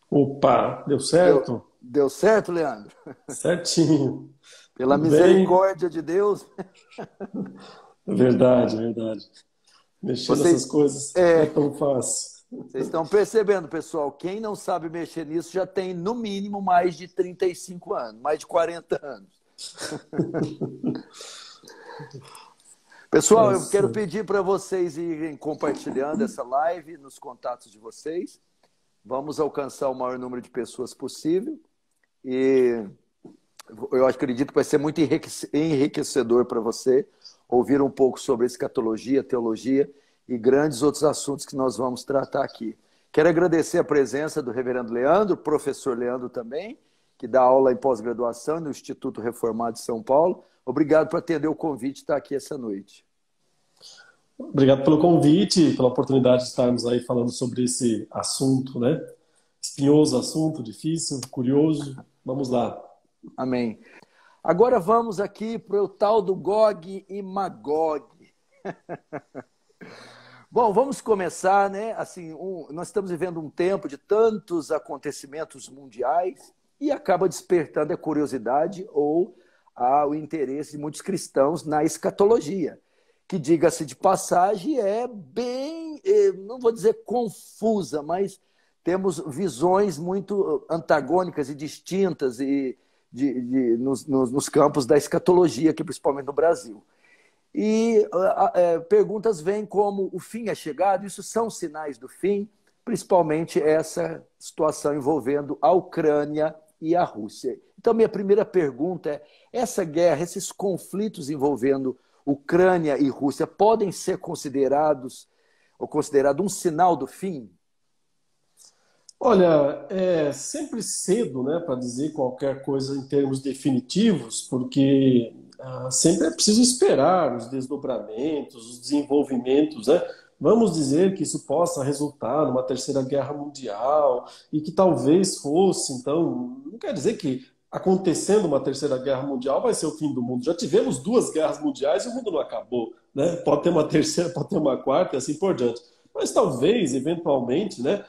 Opa, deu Deu, certo? deu certo, Leandro? Certinho. Pela Tudo bem? misericórdia de Deus, É verdade, é verdade. Mexer nessas vocês, coisas não é é, tão fácil. vocês estão percebendo, pessoal. Quem não sabe mexer nisso já tem, no mínimo, mais de 35 anos, mais de 40 anos. Tá Pessoal, eu quero certo. pedir para vocês irem compartilhando essa live nos contatos de vocês. Vamos alcançar o maior número de pessoas possível. E eu acredito que vai ser muito enriquecedor para você ouvir um pouco sobre escatologia, teologia e grandes outros assuntos que nós vamos tratar aqui. Quero agradecer a presença do reverendo Leandro, professor Leandro também, que dá aula em pós-graduação no Instituto Reformado de São Paulo. Obrigado por atender o convite de estar aqui essa noite. Obrigado pelo convite, pela oportunidade de estarmos aí falando sobre esse assunto, né? Espinhoso assunto, difícil, curioso. Vamos lá. Amém. Agora vamos aqui para o tal do Gog e Magog. Bom, vamos começar, né? Assim, nós estamos vivendo um tempo de tantos acontecimentos mundiais e acaba despertando a curiosidade ou o interesse de muitos cristãos na escatologia, que, diga-se de passagem, é bem, não vou dizer confusa, mas temos visões muito antagônicas e distintas nos campos da escatologia, aqui principalmente no Brasil. E perguntas vêm como o fim é chegado, isso são sinais do fim, principalmente essa situação envolvendo a Ucrânia e a Rússia. Então, minha primeira pergunta é: essa guerra, esses conflitos envolvendo Ucrânia e Rússia podem ser considerados ou considerado um sinal do fim? Olha, é sempre cedo, né, para dizer qualquer coisa em termos definitivos, porque sempre é preciso esperar os desdobramentos, os desenvolvimentos, né? Vamos dizer que isso possa resultar numa terceira guerra mundial e que talvez fosse, então, não quer dizer que acontecendo uma terceira guerra mundial vai ser o fim do mundo. Já tivemos duas guerras mundiais e o mundo não acabou, né? Pode ter uma terceira, pode ter uma quarta e assim por diante. Mas talvez, eventualmente, né,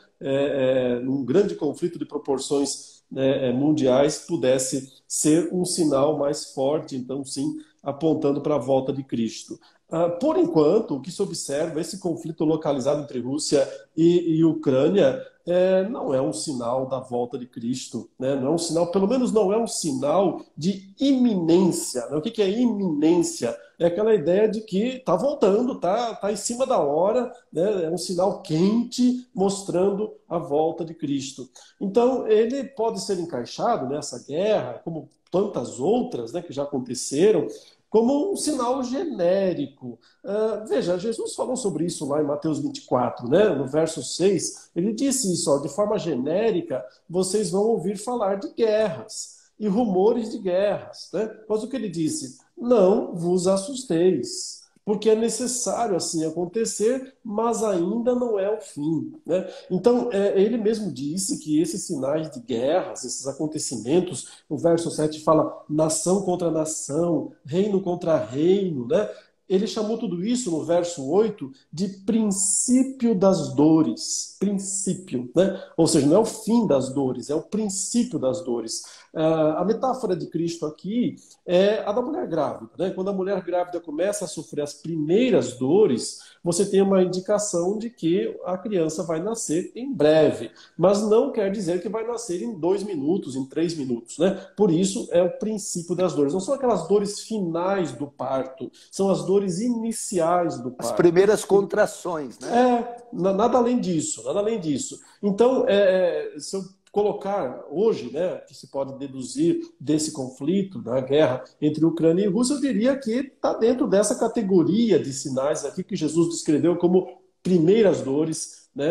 um grande conflito de proporções, né, mundiais pudesse ser um sinal mais forte, então sim, apontando para a volta de Cristo. Por enquanto, o que se observa, esse conflito localizado entre Rússia e Ucrânia não é um sinal da volta de Cristo, né? Não é um sinal, pelo menos não é um sinal de iminência, né? O que é iminência? É aquela ideia de que está voltando, tá em cima da hora, né? É um sinal quente mostrando a volta de Cristo. Então, ele pode ser encaixado nessa guerra, como tantas outras, né, que já aconteceram, como um sinal genérico. Veja, Jesus falou sobre isso lá em Mateus 24, né? No verso 6, ele disse isso, ó, de forma genérica, vocês vão ouvir falar de guerras e rumores de guerras, né? Mas o que ele disse? Não vos assusteis, porque é necessário assim acontecer, mas ainda não é o fim, né? Então, ele mesmo disse que esses sinais de guerras, esses acontecimentos, o verso 7 fala nação contra nação, reino contra reino, né? Ele chamou tudo isso no verso 8 de princípio das dores. Princípio, né? Ou seja, não é o fim das dores, é o princípio das dores. A metáfora de Cristo aqui é a da mulher grávida, né? Quando a mulher grávida começa a sofrer as primeiras dores, você tem uma indicação de que a criança vai nascer em breve. Mas não quer dizer que vai nascer em 2 minutos, em 3 minutos, né? Por isso é o princípio das dores. Não são aquelas dores finais do parto, são as dores iniciais do As parto. primeiras contrações, né? Nada além disso, nada além disso. Então, se eu colocar hoje, né, que se pode deduzir desse conflito, da guerra entre Ucrânia e Rússia, eu diria que está dentro dessa categoria de sinais aqui que Jesus descreveu como primeiras dores, né,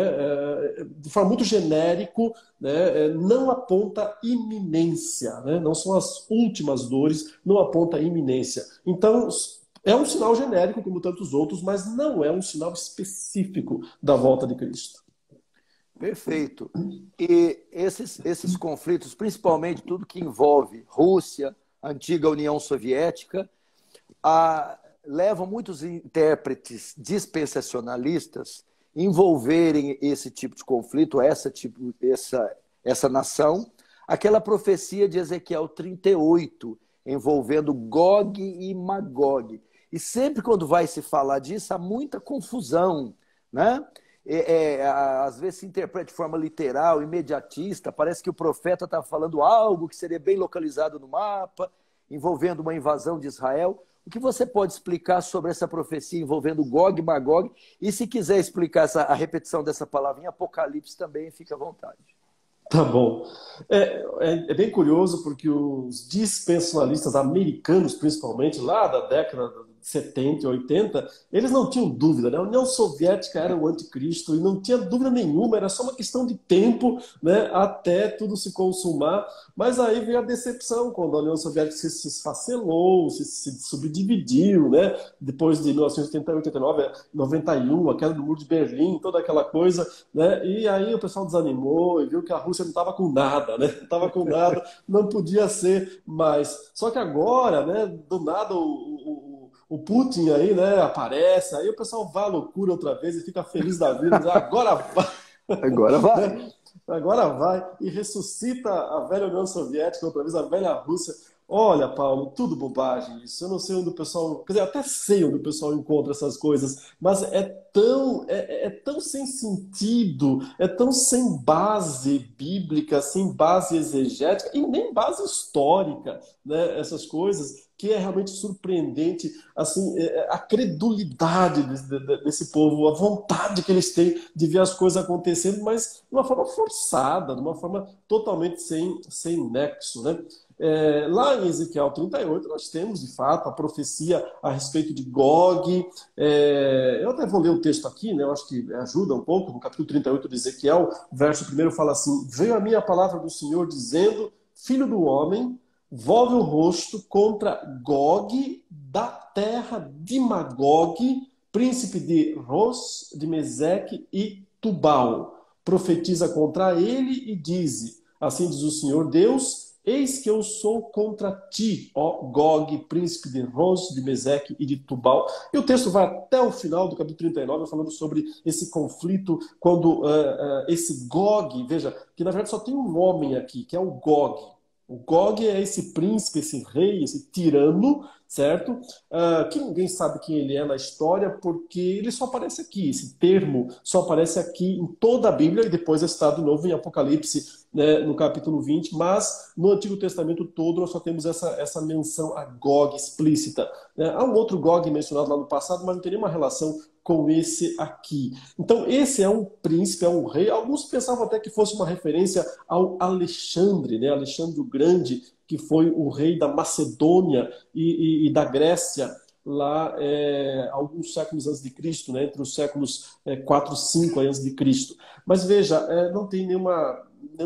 de forma muito genérico, né, não aponta iminência, né, não são as últimas dores, não aponta iminência. Então, é um sinal genérico, como tantos outros, mas não é um sinal específico da volta de Cristo. Perfeito. E esses conflitos, principalmente tudo que envolve Rússia, antiga União Soviética, levam muitos intérpretes dispensacionalistas envolverem esse tipo de conflito, essa nação, aquela profecia de Ezequiel 38, envolvendo Gog e Magog. E sempre quando vai se falar disso, há muita confusão, né? Às vezes se interpreta de forma literal, imediatista, parece que o profeta está falando algo que seria bem localizado no mapa, envolvendo uma invasão de Israel. O que você pode explicar sobre essa profecia envolvendo Gog e Magog? E se quiser explicar a repetição dessa palavra em Apocalipse também, fica à vontade. Tá bom. É bem curioso porque os dispensacionalistas americanos, principalmente, lá da década de 70 e 80, eles não tinham dúvida, né? A União Soviética era o anticristo e não tinha dúvida nenhuma, era só uma questão de tempo, né, até tudo se consumar. Mas aí veio a decepção, quando a União Soviética se esfacelou, se subdividiu, né? Depois de 1988, 89, 91, a queda do Muro de Berlim, toda aquela coisa, né? E aí o pessoal desanimou e viu que a Rússia não estava com nada, né? Não estava com nada, não podia ser mais. Só que agora, né, do nada o Putin aí, né, aparece, aí o pessoal vai à loucura outra vez e fica feliz da vida, diz, agora vai. Agora vai. Né? Agora vai e ressuscita a velha União Soviética, outra vez a velha Rússia. Olha, Paulo, tudo bobagem isso. Eu não sei onde o pessoal... Quer dizer, até sei onde o pessoal encontra essas coisas, mas é tão sem sentido, é tão sem base bíblica, sem base exegética e nem base histórica, né? Essas coisas, que é realmente surpreendente, assim, a credulidade desse povo, a vontade que eles têm de ver as coisas acontecendo, mas de uma forma forçada, de uma forma totalmente sem nexo, né? Lá em Ezequiel 38, nós temos, de fato, a profecia a respeito de Gog. Eu até vou ler o texto aqui, né? Eu acho que ajuda um pouco. No capítulo 38 de Ezequiel, verso 1 fala assim: Veio a mim a palavra do Senhor dizendo, filho do homem, volve o rosto contra Gog, da terra de Magog, príncipe de Ros, de Meseque e Tubal. Profetiza contra ele e dize, assim diz o Senhor Deus, eis que eu sou contra ti, ó Gog, príncipe de Ros, de Meseque e de Tubal. E o texto vai até o final do capítulo 39, falando sobre esse conflito, quando esse Gog, veja, que na verdade só tem um homem aqui, que é o Gog. O Gog é esse príncipe, esse rei, esse tirano, certo? Que ninguém sabe quem ele é na história, porque ele só aparece aqui. Esse termo só aparece aqui em toda a Bíblia e depois é citado de novo em Apocalipse, né, no capítulo 20. Mas no Antigo Testamento todo nós só temos essa menção a Gog explícita, né? Há um outro Gog mencionado lá no passado, mas não tem nenhuma relação com esse aqui. Então, esse é um príncipe, é um rei. Alguns pensavam até que fosse uma referência ao Alexandre, né? Alexandre o Grande, que foi o rei da Macedônia e da Grécia, lá alguns séculos antes de Cristo, né? Entre os séculos 4 e 5 antes de Cristo. Mas veja, não tem nenhuma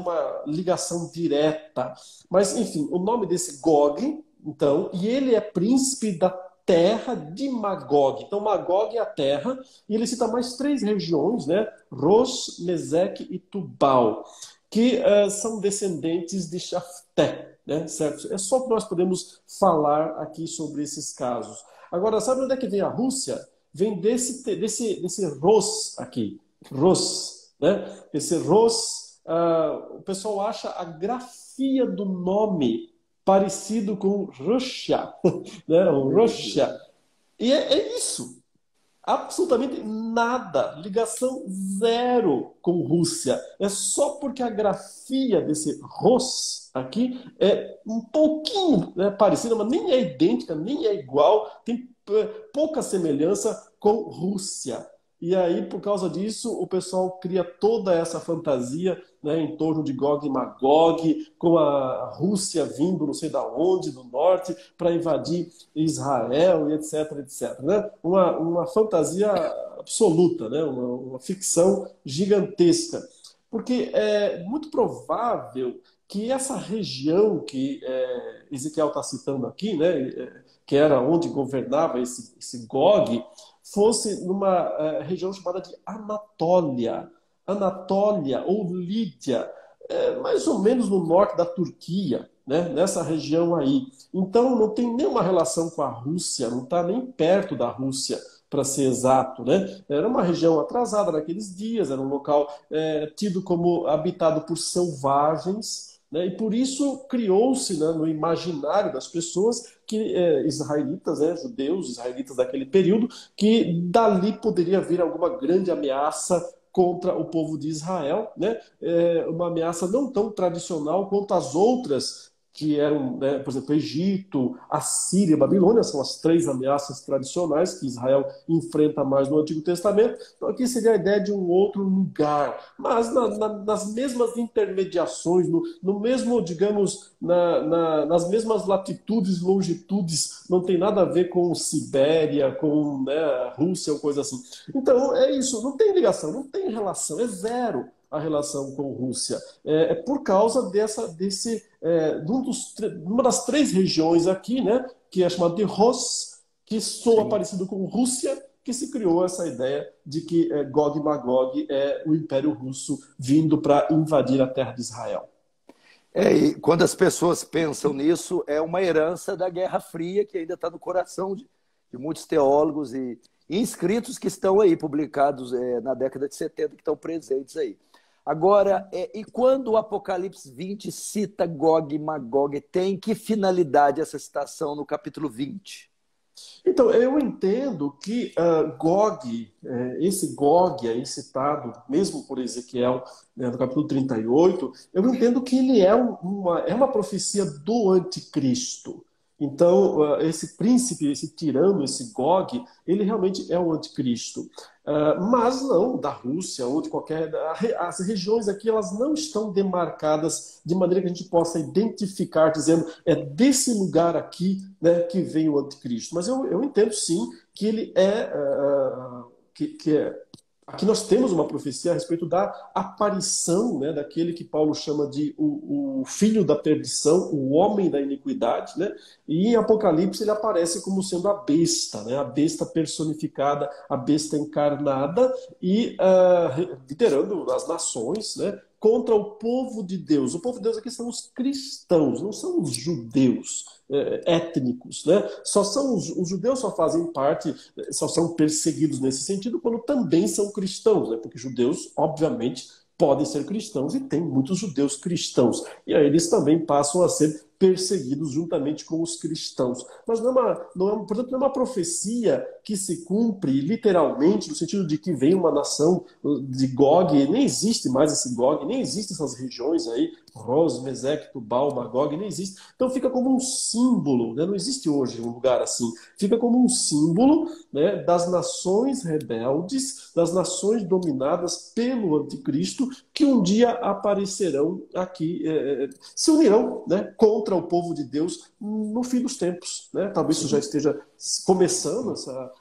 ligação direta. Mas, enfim, o nome desse Gog, então, e ele é príncipe da terra de Magog. Então, Magog é a terra, e ele cita mais 3 regiões, né? Ros, Meseque e Tubal, que são descendentes de Jafté, né? Certo? É só que nós podemos falar aqui sobre esses casos. Agora, sabe onde é que vem a Rússia? Vem desse Ros aqui. Ros, né? Esse Ros, o pessoal acha a grafia do nome parecido com Rússia, né? Rússia. E é isso. Absolutamente nada. Ligação zero com Rússia. É só porque a grafia desse Rus aqui é um pouquinho, né, parecida, mas nem é idêntica, nem é igual. Tem pouca semelhança com Rússia. E aí, por causa disso, o pessoal cria toda essa fantasia, né, em torno de Gog e Magog, com a Rússia vindo não sei da onde, do norte, para invadir Israel e etc, etc. Né? Uma fantasia absoluta, né? Uma ficção gigantesca. Porque é muito provável que essa região que Ezequiel está citando aqui, né, que era onde governava esse Gog, fosse numa região chamada de Anatólia. Anatólia ou Lídia, mais ou menos no norte da Turquia, né? Nessa região aí. Então não tem nenhuma relação com a Rússia, não está nem perto da Rússia. para ser exato, né? Era uma região atrasada naqueles dias, era um local tido como habitado por selvagens, né? E por isso criou-se, né, no imaginário das pessoas que israelitas, né, judeus, israelitas daquele período, que dali poderia vir alguma grande ameaça contra o povo de Israel, né? Uma ameaça não tão tradicional quanto as outras que eram, né, por exemplo, Egito, Assíria, Babilônia, são as três ameaças tradicionais que Israel enfrenta mais no Antigo Testamento. Então aqui seria a ideia de um outro lugar, mas nas mesmas intermediações, no mesmo, digamos, nas mesmas latitudes e longitudes, não tem nada a ver com Sibéria, com, né, Rússia ou coisa assim. Então é isso, não tem ligação, não tem relação, é zero a relação com a Rússia. É por causa de uma das três regiões aqui, né, que é chamada de Ros, que soa Sim. parecido com Rússia, que se criou essa ideia de que Gog e Magog é o Império Russo vindo para invadir a terra de Israel. E quando as pessoas pensam nisso, é uma herança da Guerra Fria que ainda está no coração de muitos teólogos e inscritos que estão aí, publicados na década de 70, que estão presentes aí. Agora, e quando o Apocalipse 20 cita Gog e Magog, tem que finalidade essa citação no capítulo 20? Então, eu entendo que Gog, esse Gog aí citado, mesmo por Ezequiel, né, no capítulo 38, eu entendo que ele é uma profecia do anticristo. Então, esse príncipe, esse tirano, esse Gog, ele realmente é o anticristo. Mas não da Rússia ou de qualquer... As regiões aqui, elas não estão demarcadas de maneira que a gente possa identificar, dizendo, é desse lugar aqui, né, que vem o anticristo. Mas eu entendo, sim, que ele aqui nós temos uma profecia a respeito da aparição, né, daquele que Paulo chama de o filho da perdição, o homem da iniquidade, né? E em Apocalipse ele aparece como sendo a besta, né? A besta personificada, a besta encarnada e liderando as nações, né, contra o povo de Deus. O povo de Deus aqui são os cristãos, não são os judeus étnicos, né? Os judeus só fazem parte, só são perseguidos nesse sentido quando também são cristãos, né? Porque judeus, obviamente, podem ser cristãos e tem muitos judeus cristãos. E aí eles também passam a ser perseguidos juntamente com os cristãos. Mas portanto, não é uma profecia que se cumpre literalmente, no sentido de que vem uma nação de Gog, nem existe mais esse Gog, nem existem essas regiões aí, Ros, Mesec, Tubal, Magog, nem existe. Então fica como um símbolo, né? Não existe hoje um lugar assim. Fica como um símbolo, né, das nações rebeldes, das nações dominadas pelo anticristo, que um dia aparecerão aqui, se unirão, né, contra o povo de Deus no fim dos tempos, né? Talvez isso já esteja começando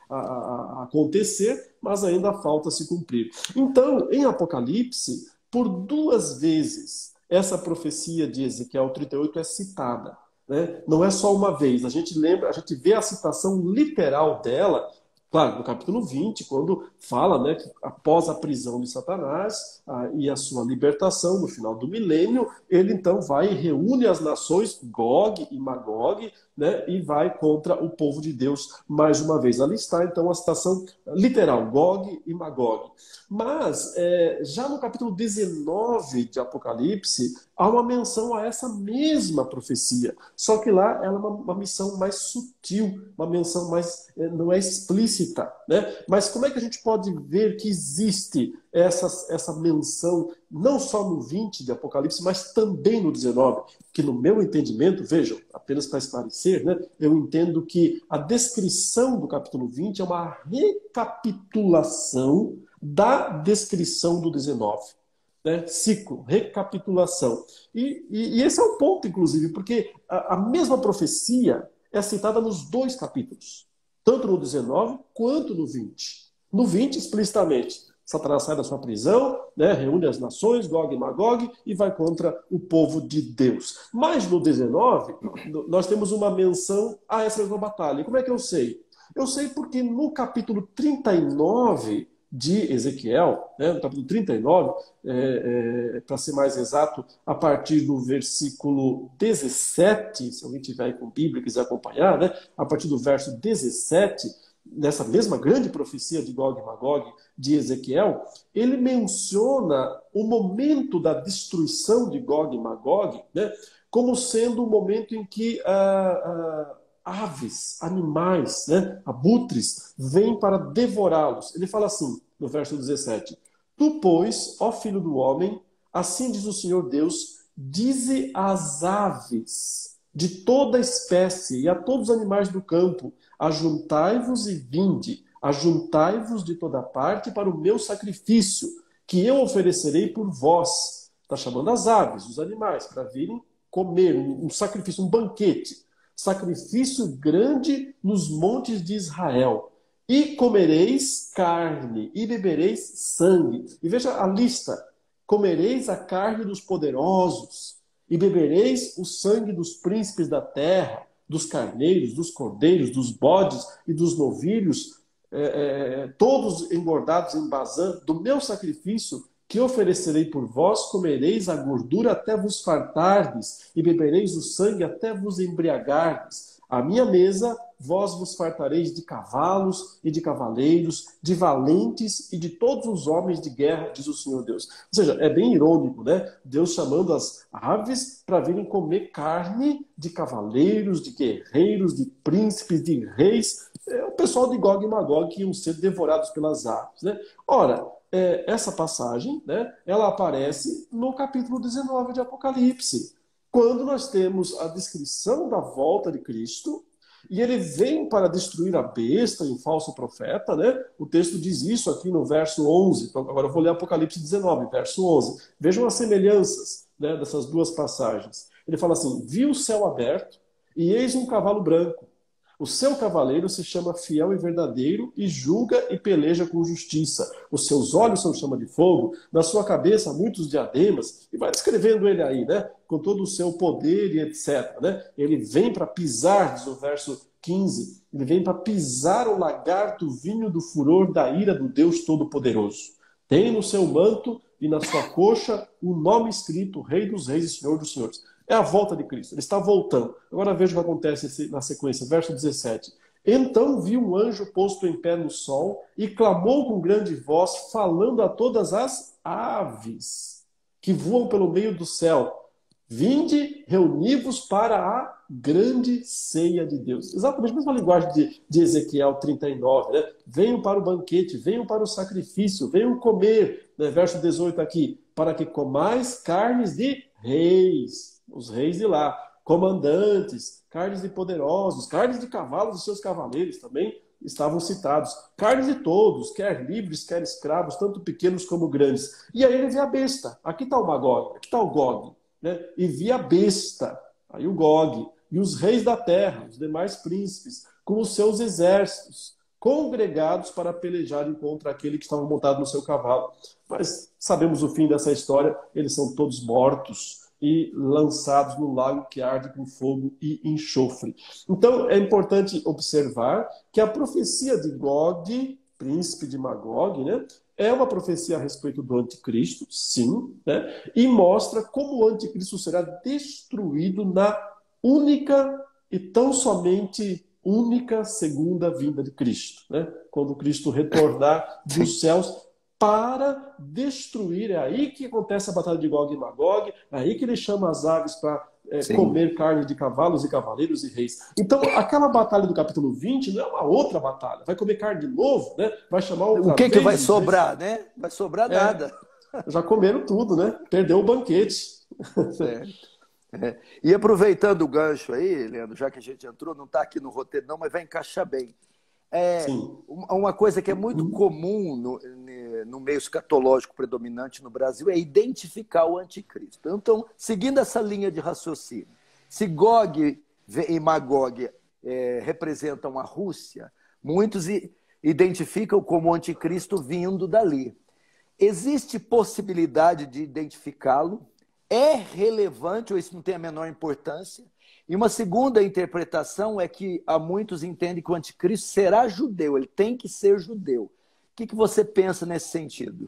a acontecer, mas ainda falta se cumprir. Então, em Apocalipse, por duas vezes, essa profecia de Ezequiel 38 é citada, né? Não é só uma vez. A gente vê a citação literal dela, claro, no capítulo 20, quando fala, né, que após a prisão de Satanás e a sua libertação no final do milênio, ele então vai e reúne as nações, Gog e Magog, né, e vai contra o povo de Deus mais uma vez. Ali está então a citação literal, Gog e Magog. Mas, já no capítulo 19 de Apocalipse, há uma menção a essa mesma profecia. Só que lá ela é uma menção mais sutil, uma menção mais, não é explícita, né? Mas como é que a gente pode ver que existe essa menção, não só no 20 de Apocalipse, mas também no 19? Que no meu entendimento, vejam, apenas para esclarecer, né, eu entendo que a descrição do capítulo 20 é uma recapitulação da descrição do 19. Né? Ciclo, recapitulação. E esse é o ponto, inclusive, porque a mesma profecia é citada nos dois capítulos, tanto no 19 quanto no 20. No 20, explicitamente, Satanás sai da sua prisão, né, reúne as nações, Gog e Magog, e vai contra o povo de Deus. Mas no 19, nós temos uma menção a essa mesma batalha. E como é que eu sei? Eu sei porque no capítulo 39 de Ezequiel, né, no capítulo 39, para ser mais exato, a partir do versículo 17, se alguém tiver aí com Bíblia e quiser acompanhar, né, a partir do verso 17, nessa mesma grande profecia de Gog e Magog, de Ezequiel, ele menciona o momento da destruição de Gog e Magog, né, como sendo o momento em que aves, animais, né, abutres, vêm para devorá-los. Ele fala assim, no verso 17, Tu, pois, ó filho do homem, assim diz o Senhor Deus, dize às aves de toda espécie e a todos os animais do campo, ajuntai-vos e vinde, ajuntai-vos de toda parte para o meu sacrifício, que eu oferecerei por vós. Está chamando as aves, os animais, para virem comer, um sacrifício, um banquete. Sacrifício grande nos montes de Israel. E comereis carne, e bebereis sangue. E veja a lista. Comereis a carne dos poderosos, e bebereis o sangue dos príncipes da terra, dos carneiros, dos cordeiros, dos bodes e dos novilhos, todos engordados em Bazã, do meu sacrifício que oferecerei por vós, comereis a gordura até vos fartardes, e bebereis o sangue até vos embriagardes. À minha mesa vós vos fartareis de cavalos e de cavaleiros, de valentes e de todos os homens de guerra, diz o Senhor Deus. Ou seja, é bem irônico, né? Deus chamando as aves para virem comer carne de cavaleiros, de guerreiros, de príncipes, de reis. É o pessoal de Gog e Magog que iam ser devorados pelas aves, né? Ora, essa passagem, né, ela aparece no capítulo 19 de Apocalipse, quando nós temos a descrição da volta de Cristo, e ele vem para destruir a besta e o falso profeta, né? O texto diz isso aqui no verso 11. Então, agora eu vou ler Apocalipse 19, verso 11. Vejam as semelhanças, né, dessas duas passagens. Ele fala assim, vi o céu aberto e eis um cavalo branco. O seu cavaleiro se chama Fiel e Verdadeiro e julga e peleja com justiça. Os seus olhos são chama de fogo, na sua cabeça muitos diademas, e vai descrevendo ele aí, né? Com todo o seu poder e etc. Né? Ele vem para pisar, diz o verso 15, ele vem para pisar o lagarto vinho do furor da ira do Deus Todo-Poderoso. Tem no seu manto e na sua coxa o nome escrito, Rei dos Reis e Senhor dos Senhores. É a volta de Cristo, ele está voltando. Agora veja o que acontece na sequência, verso 17. Então vi um anjo posto em pé no sol e clamou com grande voz, falando a todas as aves que voam pelo meio do céu. Vinde, reuni-vos para a grande ceia de Deus. Exatamente a mesma linguagem de Ezequiel 39, né? Venham para o banquete, venham para o sacrifício, venham comer, né? Verso 18 aqui, para que comais carnes de reis. Os reis de lá, comandantes, carnes de poderosos, carnes de cavalos e seus cavaleiros também estavam citados. Carnes de todos, quer livres, quer escravos, tanto pequenos como grandes. E aí ele vê a besta. Aqui está o Magog, aqui está o Gog. Né? E vi a besta, aí o Gog, e os reis da terra, os demais príncipes, com os seus exércitos, congregados para pelejarem contra aquele que estava montado no seu cavalo. Mas sabemos o fim dessa história, eles são todos mortos e lançados no lago que arde com fogo e enxofre. Então, é importante observar que a profecia de Gog, príncipe de Magog, né, é uma profecia a respeito do anticristo, sim, né, e mostra como o anticristo será destruído na única e tão somente única segunda vinda de Cristo, né, quando Cristo retornar dos céus para destruir. É aí que acontece a batalha de Gog e Magog, é aí que ele chama as aves para comer carne de cavalos e cavaleiros e reis. Então, aquela batalha do capítulo 20 não é uma outra batalha. Vai comer carne de novo, né? Vai chamar outra O que, vez, que vai sobrar, né? Vai sobrar nada. Já comeram tudo, né? Perdeu o banquete. E aproveitando o gancho aí, Leandro, já que a gente entrou, não está aqui no roteiro não, mas vai encaixar bem. Uma coisa que é muito comum no meio escatológico predominante no Brasil é identificar o anticristo. Então, seguindo essa linha de raciocínio, se Gog e Magog representam a Rússia, muitos identificam como anticristo vindo dali. Existe possibilidade de identificá-lo? É relevante ou isso não tem a menor importância? E uma segunda interpretação é que há muitos entendem que o anticristo será judeu, ele tem que ser judeu. O que você pensa nesse sentido?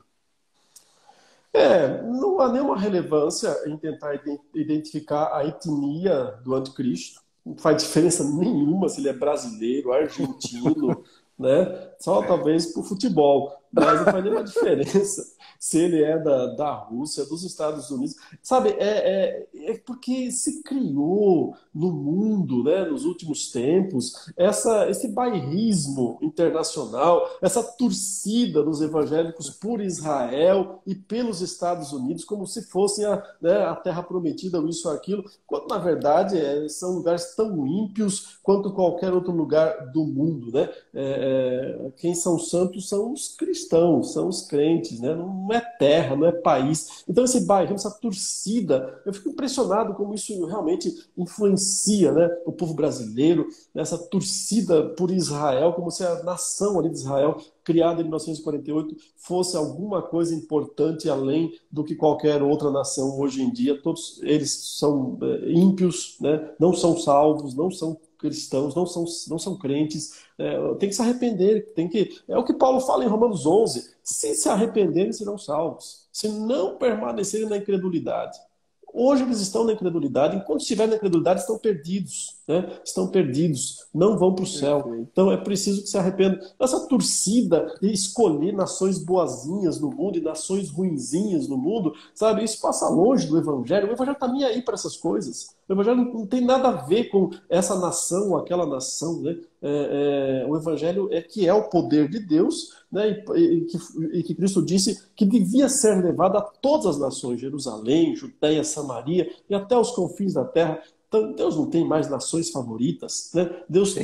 Não há nenhuma relevância em tentar identificar a etnia do anticristo. Não faz diferença nenhuma se ele é brasileiro, argentino, né? Só talvez para o futebol, mas não faz nenhuma diferença se ele é da Rússia, dos Estados Unidos. Sabe, é porque se criou no mundo, né, nos últimos tempos, esse bairrismo internacional, essa torcida dos evangélicos por Israel e pelos Estados Unidos, como se fossem a terra prometida, ou isso ou aquilo, quando na verdade são lugares tão ímpios quanto qualquer outro lugar do mundo, né? Quem são santos são os cristãos, são os crentes, né? Não é terra, não é país. Então esse bairro, essa torcida, eu fico impressionado como isso realmente influencia, né, o povo brasileiro, essa torcida por Israel, como se a nação ali de Israel, criada em 1948, fosse alguma coisa importante além do que qualquer outra nação hoje em dia. Todos eles são ímpios, né? Não são salvos, não são cristãos, não são crentes, tem que se arrepender, é o que Paulo fala em Romanos 11, se arrependerem serão salvos, se não permanecerem na incredulidade. Hoje eles estão na incredulidade, enquanto estiverem na incredulidade estão perdidos, né? Estão perdidos, não vão para o céu. Então é preciso que se arrependam. Essa torcida de escolher nações boazinhas no mundo e nações ruinzinhas no mundo, sabe? Isso passa longe do Evangelho. O Evangelho está nem aí para essas coisas. O Evangelho não tem nada a ver com essa nação ou aquela nação, né? O Evangelho que é o poder de Deus, né? E que Cristo disse que devia ser levado a todas as nações, Jerusalém, Judeia, Samaria e até os confins da terra. Então, Deus não tem mais nações favoritas, né? Deus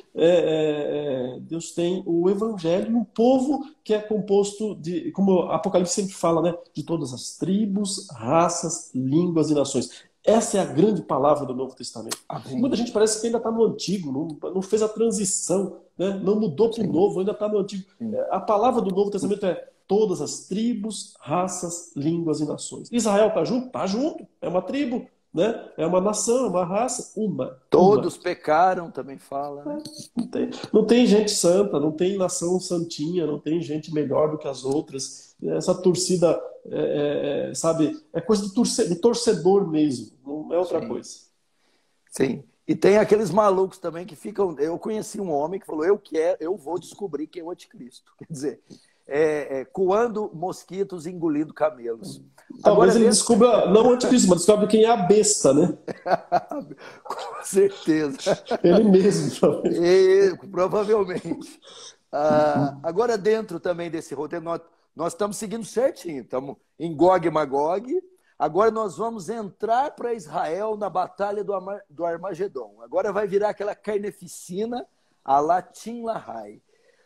tem o Evangelho e um povo que é composto de, como o Apocalipse sempre fala, né? De todas as tribos, raças, línguas e nações. Essa é a grande palavra do Novo Testamento. Amém. Muita gente parece que ainda está no Antigo, não fez a transição, né? Não mudou para o Novo, ainda está no Antigo. A palavra do Novo Testamento é todas as tribos, raças, línguas e nações. Israel está junto? Está junto. É uma tribo, né? É uma nação, é uma raça, Todos pecaram, também fala. Não tem gente santa, não tem nação santinha, não tem gente melhor do que as outras. Essa torcida, sabe, é coisa de torcedor mesmo, não é outra coisa. Sim. E tem aqueles malucos também que ficam... Eu conheci um homem que falou, eu vou descobrir quem é o anticristo. Quer dizer, coando mosquitos e engolindo camelos. Talvez ele descubra, não o anticristo, mas descobre quem é a besta, né? Com certeza. Ele mesmo, talvez. Provavelmente. Agora, dentro também desse roteiro, nós estamos seguindo certinho. Estamos em Gog e Magog. Agora nós vamos entrar para Israel na batalha do Armagedon. Agora vai virar aquela carneficina a la Tim Lahai.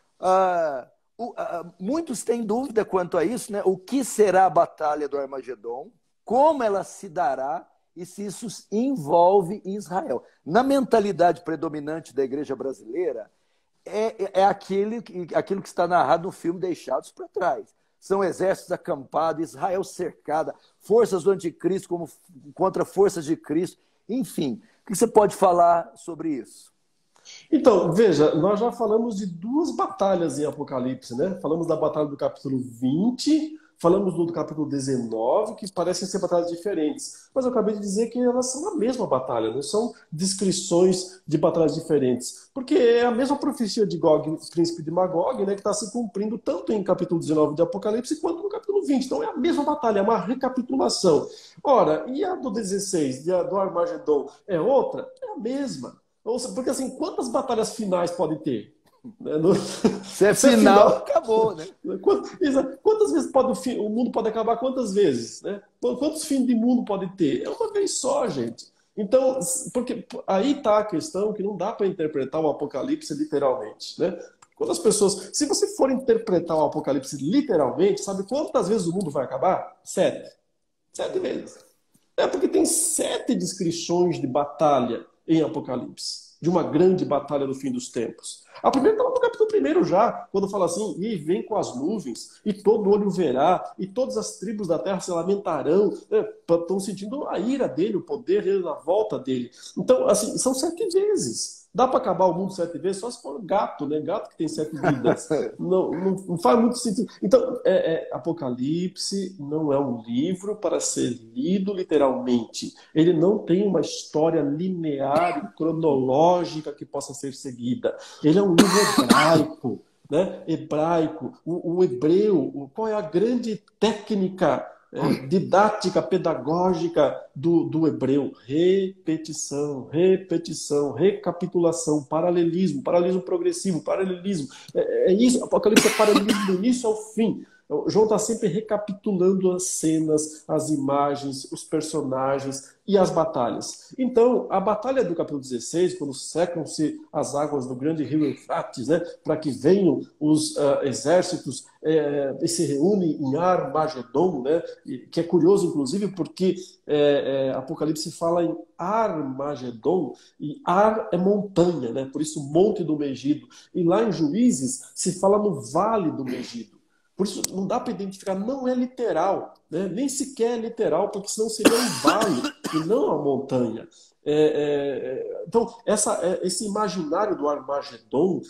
Muitos têm dúvida quanto a isso, né? O que será a batalha do Armagedon, como ela se dará e se isso envolve Israel. Na mentalidade predominante da igreja brasileira, aquilo que está narrado no filme Deixados para Trás. São exércitos acampados, Israel cercada, forças do anticristo contra forças de Cristo. Enfim, o que você pode falar sobre isso? Então, veja, nós já falamos de duas batalhas em Apocalipse, né? Falamos da batalha do capítulo 20, falamos do capítulo 19, que parecem ser batalhas diferentes. Mas eu acabei de dizer que elas são a mesma batalha, não são descrições de batalhas diferentes. Porque é a mesma profecia de Gog, príncipe de Magog, né, que está se cumprindo tanto em capítulo 19 de Apocalipse quanto no capítulo 20. Então é a mesma batalha, é uma recapitulação. Ora, e a do 16, do Armagedon, é outra? É a mesma. Porque assim, quantas batalhas finais pode ter? Se é final, acabou, né? Quantas vezes o mundo pode acabar? Quantas vezes? Né? Quantos fins de mundo pode ter? É uma vez só, gente. Então, porque aí está a questão que não dá para interpretar o Apocalipse literalmente, né? Quando as pessoas, se você for interpretar o Apocalipse literalmente, sabe quantas vezes o mundo vai acabar? 7. 7 vezes. Porque tem 7 descrições de batalha em Apocalipse, de uma grande batalha no fim dos tempos. A primeira está no capítulo 1 já, quando fala assim, e vem com as nuvens, e todo olho verá, e todas as tribos da terra se lamentarão, estão sentindo a ira dele, o poder dele na volta dele. Então, assim, são 7 vezes. Dá para acabar o mundo 7 vezes só se for gato, né? Gato que tem 7 vidas. Não faz muito sentido. Então, Apocalipse não é um livro para ser lido literalmente. Ele não tem uma história linear e cronológica que possa ser seguida. Ele é um livro hebraico, né? Hebraico. O hebreu, qual é a grande técnica didática, pedagógica do hebreu? Repetição, repetição, recapitulação, paralelismo, paralelismo progressivo, paralelismo. É isso, Apocalipse é paralelismo do início ao fim. João está sempre recapitulando as cenas, as imagens, os personagens e as batalhas. Então, a batalha do capítulo 16, quando secam-se as águas do grande rio Eufrates, né, para que venham os exércitos e se reúnem em Armagedon, né, que é curioso, inclusive, porque Apocalipse fala em Armagedon, e Ar é montanha, né, por isso Monte do Megido. E lá em Juízes se fala no Vale do Megido. Por isso, não dá para identificar, não é literal, né? Nem sequer é literal, porque senão seria um vale e não uma montanha. Então, esse imaginário do Armagedon,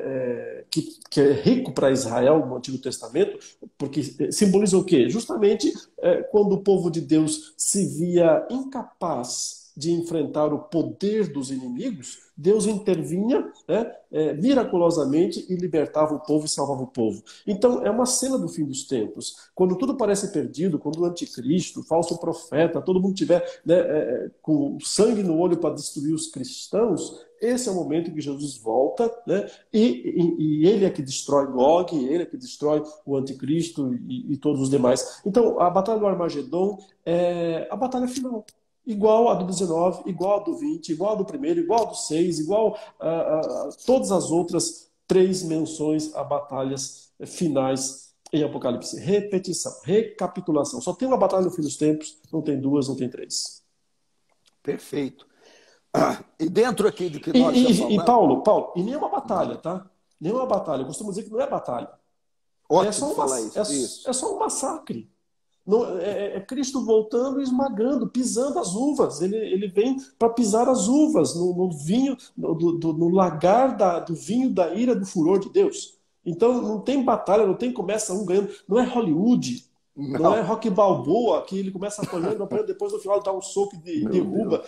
que é rico para Israel no Antigo Testamento, porque simboliza o quê? Justamente quando o povo de Deus se via incapaz de enfrentar o poder dos inimigos, Deus intervinha, né, miraculosamente, e libertava o povo e salvava o povo. Então, é uma cena do fim dos tempos. Quando tudo parece perdido, quando o anticristo, o falso profeta, todo mundo tiver, né, com sangue no olho para destruir os cristãos, esse é o momento em que Jesus volta, né, e ele é que destrói Gog, ele é que destrói o anticristo e todos os demais. Então, a batalha do Armagedon é a batalha final. Igual a do 19, igual a do 20, igual a do primeiro, igual a do 6, igual a todas as outras 3 menções a batalhas finais em Apocalipse. Repetição, recapitulação. Só tem uma batalha no fim dos tempos, não tem 2, não tem 3. Perfeito. E dentro aqui do que nós estamos falando... E Paulo, e nem é uma batalha, tá? Nem é uma batalha. Eu costumo dizer que não é batalha. Ótimo falar isso. É só um massacre. Não, é Cristo voltando e esmagando, pisando as uvas. Ele vem para pisar as uvas no vinho, no lagar do vinho da ira do furor de Deus. Então não tem batalha, não tem começa um ganhando. Não é Hollywood, não é Rocky Balboa, que ele começa apanhando, depois no final ele dá um soco e derruba.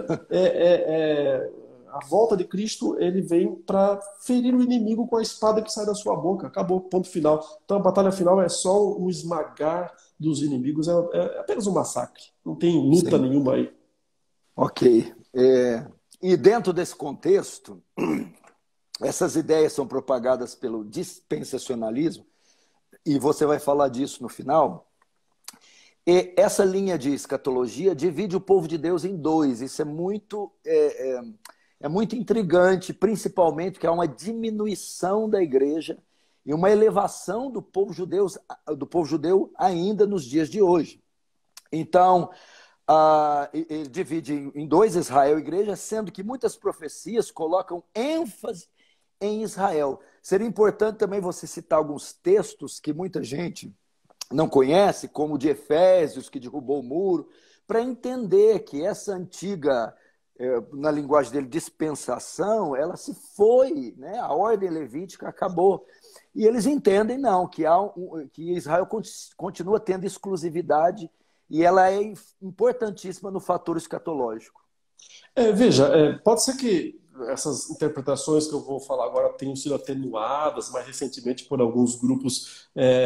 A volta de Cristo, ele vem para ferir o inimigo com a espada que sai da sua boca. Acabou, ponto final. Então a batalha final é só o esmagar dos inimigos, é apenas um massacre. Não tem luta nenhuma aí. Ok. E dentro desse contexto, essas ideias são propagadas pelo dispensacionalismo, e você vai falar disso no final. E essa linha de escatologia divide o povo de Deus em 2. Isso é muito intrigante, principalmente que há uma diminuição da igreja e uma elevação do povo judeu ainda nos dias de hoje. Então, ele divide em 2, Israel e igreja, sendo que muitas profecias colocam ênfase em Israel. Seria importante também você citar alguns textos que muita gente não conhece, como o de Efésios, que derrubou o muro, para entender que essa antiga, na linguagem dele, dispensação, ela se foi, né? A ordem levítica acabou. E eles entendem, não, que Israel continua tendo exclusividade e ela é importantíssima no fator escatológico. Veja, pode ser que essas interpretações que eu vou falar agora tenham sido atenuadas mais recentemente por alguns grupos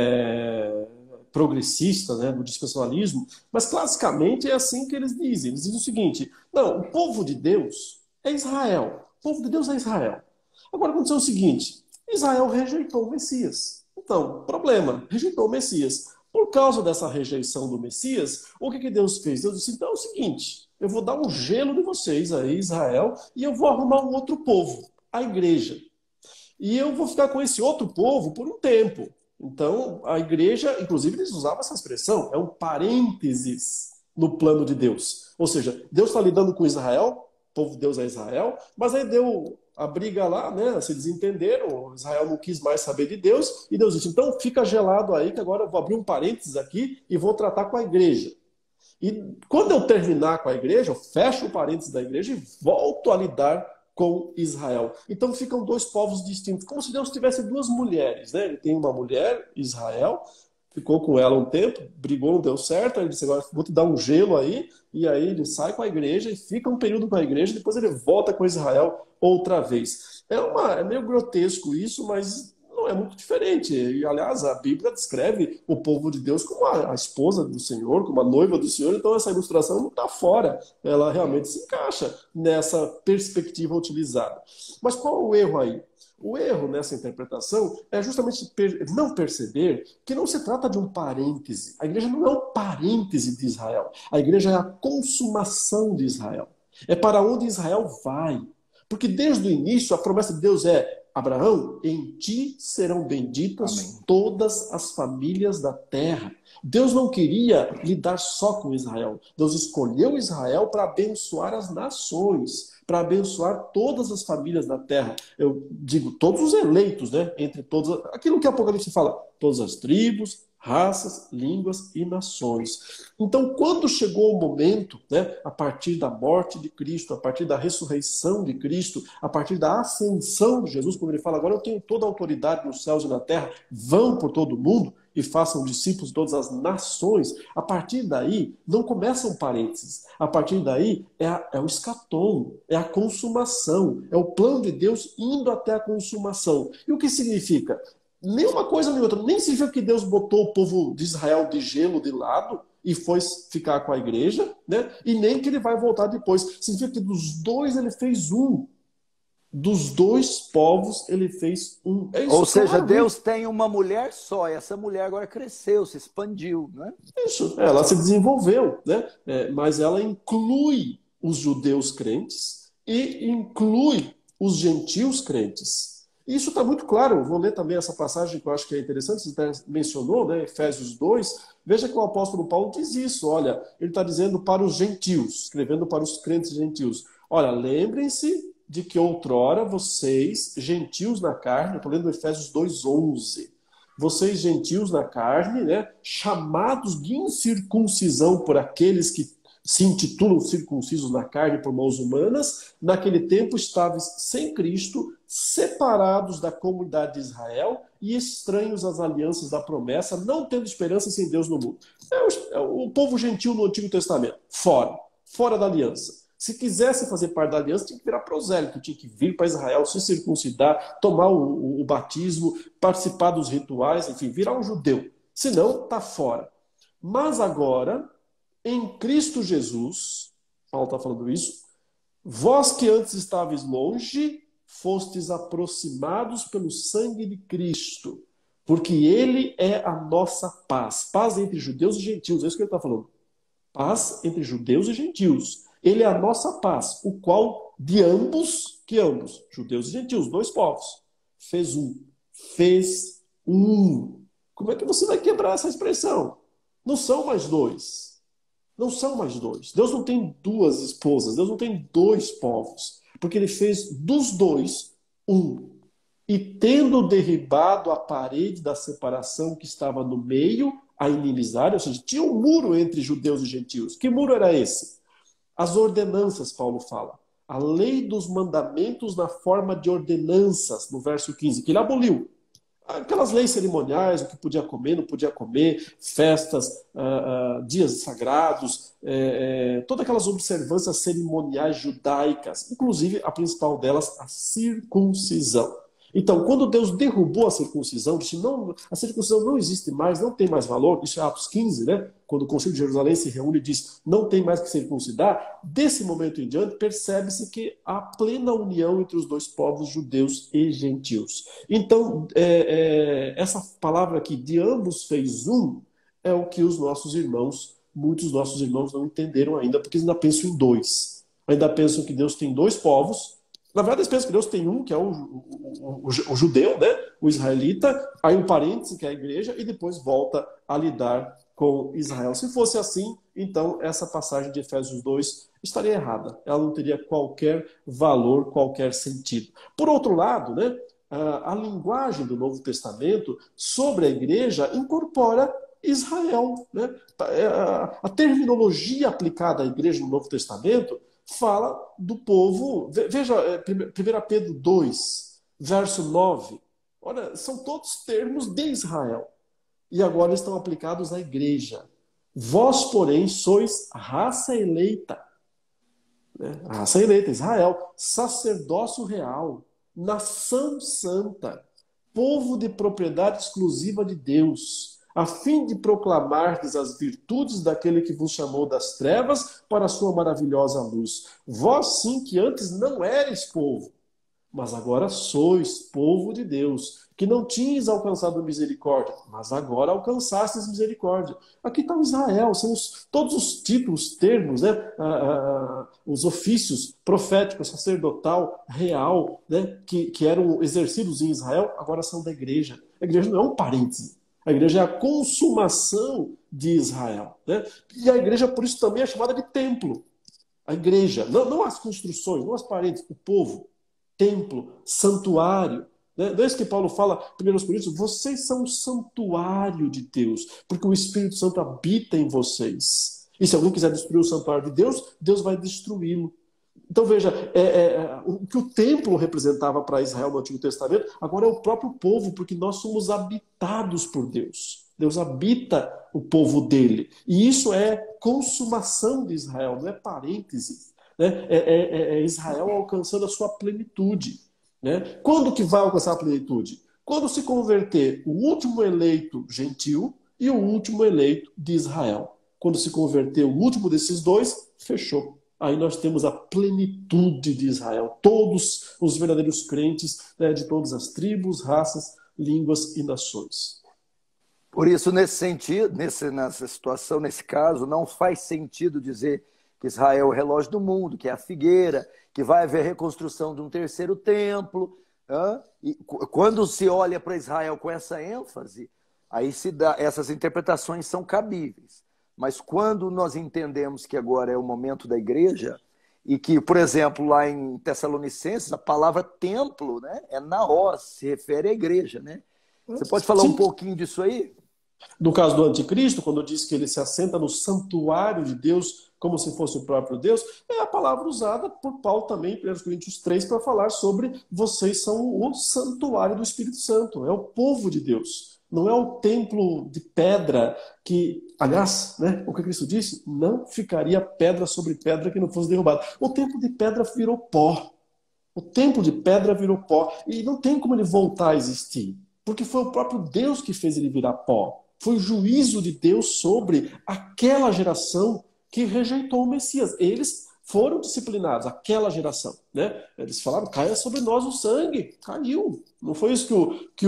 progressistas, né, do dispensacionalismo, mas classicamente é assim que eles dizem. Eles dizem o seguinte: não, o povo de Deus é Israel. O povo de Deus é Israel. Agora aconteceu o seguinte: Israel rejeitou o Messias. Então, problema, rejeitou o Messias. Por causa dessa rejeição do Messias, o que Deus fez? Deus disse: então é o seguinte, eu vou dar um gelo de vocês aí, Israel, e eu vou arrumar um outro povo, a igreja. E eu vou ficar com esse outro povo por um tempo. Então, a igreja, inclusive, eles usavam essa expressão, é um parênteses no plano de Deus. Ou seja, Deus está lidando com Israel, o povo de Deus é Israel, mas aí deu a briga lá, né? Se desentenderam, Israel não quis mais saber de Deus, e Deus disse: então fica gelado aí, que agora eu vou abrir um parênteses aqui e vou tratar com a igreja. E quando eu terminar com a igreja, eu fecho o parênteses da igreja e volto a lidar com Israel. Então ficam 2 povos distintos, como se Deus tivesse 2 mulheres, né? Ele tem uma mulher, Israel, ficou com ela um tempo, brigou, não deu certo, aí ele disse, agora vou te dar um gelo aí, e aí ele sai com a igreja e fica um período com a igreja, depois ele volta com Israel outra vez. É meio grotesco isso, mas não é muito diferente. E, aliás, a Bíblia descreve o povo de Deus como a esposa do Senhor, como a noiva do Senhor, então essa ilustração não está fora, ela realmente se encaixa nessa perspectiva utilizada. Mas qual é o erro aí? O erro nessa interpretação é justamente não perceber que não se trata de um parêntese. A igreja não é um parêntese de Israel. A igreja é a consumação de Israel. É para onde Israel vai. Porque desde o início a promessa de Deus é: Abraão, em ti serão benditas Amém. todas as famílias da terra. Deus não queria lidar só com Israel. Deus escolheu Israel para abençoar as nações, para abençoar todas as famílias da terra. Eu digo todos os eleitos, né? Entre todos, aquilo que Apocalipse fala, todas as tribos, raças, línguas e nações. Então, quando chegou o momento, né, a partir da morte de Cristo, a partir da ressurreição de Cristo, a partir da ascensão de Jesus, como ele fala, agora eu tenho toda a autoridade nos céus e na terra, vão por todo o mundo e façam discípulos de todas as nações, a partir daí não começam parênteses. A partir daí é o escatom, é a consumação, é o plano de Deus indo até a consumação. E o que significa? Nem uma coisa nem outra. Nem significa que Deus botou o povo de Israel de gelo de lado e foi ficar com a igreja, né? E nem que ele vai voltar depois. Significa que dos dois ele fez um. Dos dois povos ele fez um. É isso, Ou seja, claro, Deus tem uma mulher só, e essa mulher agora cresceu, se expandiu, né? isso. Ela se desenvolveu, né? Mas ela inclui os judeus crentes e inclui os gentios crentes. Isso está muito claro. Eu vou ler também essa passagem que eu acho que é interessante, você até mencionou, né? Efésios 2. Veja que o apóstolo Paulo diz isso. Olha, ele está dizendo para os gentios, escrevendo para os crentes gentios. Olha, lembrem-se de que outrora vocês, gentios na carne, estou lendo Efésios 2:11. Vocês, gentios na carne, né, chamados de incircuncisão por aqueles que se intitulam circuncisos na carne por mãos humanas, naquele tempo estavam sem Cristo, separados da comunidade de Israel e estranhos às alianças da promessa, não tendo esperança sem Deus no mundo. É o povo gentil no Antigo Testamento, fora da aliança. Se quisesse fazer parte da aliança, tinha que virar prosélito, tinha que vir para Israel, se circuncidar, tomar o batismo, participar dos rituais, enfim, virar um judeu. Senão, está fora. Mas agora, em Cristo Jesus, Paulo está falando isso, vós que antes estáveis longe, fostes aproximados pelo sangue de Cristo, porque ele é a nossa paz. Paz entre judeus e gentios, é isso que ele está falando. Paz entre judeus e gentios. Ele é a nossa paz, o qual de ambos, que ambos, judeus e gentios, dois povos, fez um. Fez um. Como é que você vai quebrar essa expressão? Não são mais dois. Não são mais dois. Deus não tem duas esposas, Deus não tem dois povos, porque ele fez dos dois um. E tendo derribado a parede da separação que estava no meio, a inimizade, ou seja, tinha um muro entre judeus e gentios. Que muro era esse? As ordenanças, Paulo fala. A lei dos mandamentos na forma de ordenanças, no verso 15, que ele aboliu. Aquelas leis cerimoniais, o que podia comer, não podia comer, festas, dias sagrados, todas aquelas observâncias cerimoniais judaicas, inclusive a principal delas, a circuncisão. Então, quando Deus derrubou a circuncisão, disse, não, a circuncisão não existe mais, não tem mais valor, isso é Atos 15, né? Quando o Conselho de Jerusalém se reúne e diz, não tem mais que circuncidar, desse momento em diante, percebe-se que há plena união entre os dois povos, judeus e gentios. Então, essa palavra aqui, de ambos fez um, é o que os nossos irmãos, muitos nossos irmãos não entenderam ainda, porque ainda pensam em dois. Ainda pensam que Deus tem dois povos. Na verdade, eles pensam que Deus tem um, que é o judeu, né? O israelita, aí um parêntese, que é a igreja, e depois volta a lidar com Israel. Se fosse assim, então essa passagem de Efésios 2 estaria errada. Ela não teria qualquer valor, qualquer sentido. Por outro lado, né, a linguagem do Novo Testamento sobre a igreja incorpora Israel. Né? A terminologia aplicada à igreja no Novo Testamento fala do povo. Veja, 1 Pedro 2, verso 9. Olha, são todos termos de Israel. e agora estão aplicados à igreja. Vós, porém, sois raça eleita, né? A raça eleita, Israel, sacerdócio real, nação santa, povo de propriedade exclusiva de Deus, a fim de proclamardes as virtudes daquele que vos chamou das trevas para a sua maravilhosa luz. Vós sim que antes não eres povo, mas agora sois povo de Deus, que não tinhas alcançado misericórdia, mas agora alcançastes misericórdia. Aqui está o Israel, são todos os títulos, termos, né? Os ofícios proféticos, sacerdotal, real, né? que eram exercidos em Israel, agora são da igreja. A igreja não é um parêntese. A igreja é a consumação de Israel, né? E a igreja, por isso, também é chamada de templo. A igreja, não as construções, não as parênteses, o povo. Templo, santuário. Né? Não é isso que Paulo fala, 1 Coríntios, vocês são um santuário de Deus, porque o Espírito Santo habita em vocês. E se alguém quiser destruir o santuário de Deus, Deus vai destruí-lo. Então veja, o que o templo representava para Israel no Antigo Testamento, agora é o próprio povo, porque nós somos habitados por Deus. Deus habita o povo dele. E isso é consumação de Israel, não é parênteses. Né? É Israel alcançando a sua plenitude. Né? Quando que vai alcançar a plenitude? Quando se converter o último eleito gentil e o último eleito de Israel. Quando se converter o último desses dois, fechou. Aí nós temos a plenitude de Israel. Todos os verdadeiros crentes, né, de todas as tribos, raças, línguas e nações. Por isso, nesse sentido, nessa situação, nesse caso, não faz sentido dizer que Israel é o relógio do mundo, que é a figueira, que vai haver reconstrução de um terceiro templo. E quando se olha para Israel com essa ênfase, aí se dá, essas interpretações são cabíveis. Mas quando nós entendemos que agora é o momento da igreja, e que, por exemplo, lá em Tessalonicenses, a palavra templo, né, é naós, se refere à igreja. Né? Você pode falar um pouquinho disso aí? No caso do anticristo, quando diz que ele se assenta no santuário de Deus, como se fosse o próprio Deus, é a palavra usada por Paulo também, em 1 Coríntios 3, para falar sobre vocês são o santuário do Espírito Santo, é o povo de Deus. Não é o templo de pedra que, aliás, né, o que Cristo disse, não ficaria pedra sobre pedra que não fosse derrubada. O templo de pedra virou pó. O templo de pedra virou pó. E não tem como ele voltar a existir. Porque foi o próprio Deus que fez ele virar pó. Foi o juízo de Deus sobre aquela geração que rejeitou o Messias. Eles foram disciplinados, aquela geração. Né? Eles falaram, caia sobre nós o sangue. Caiu. Não foi isso que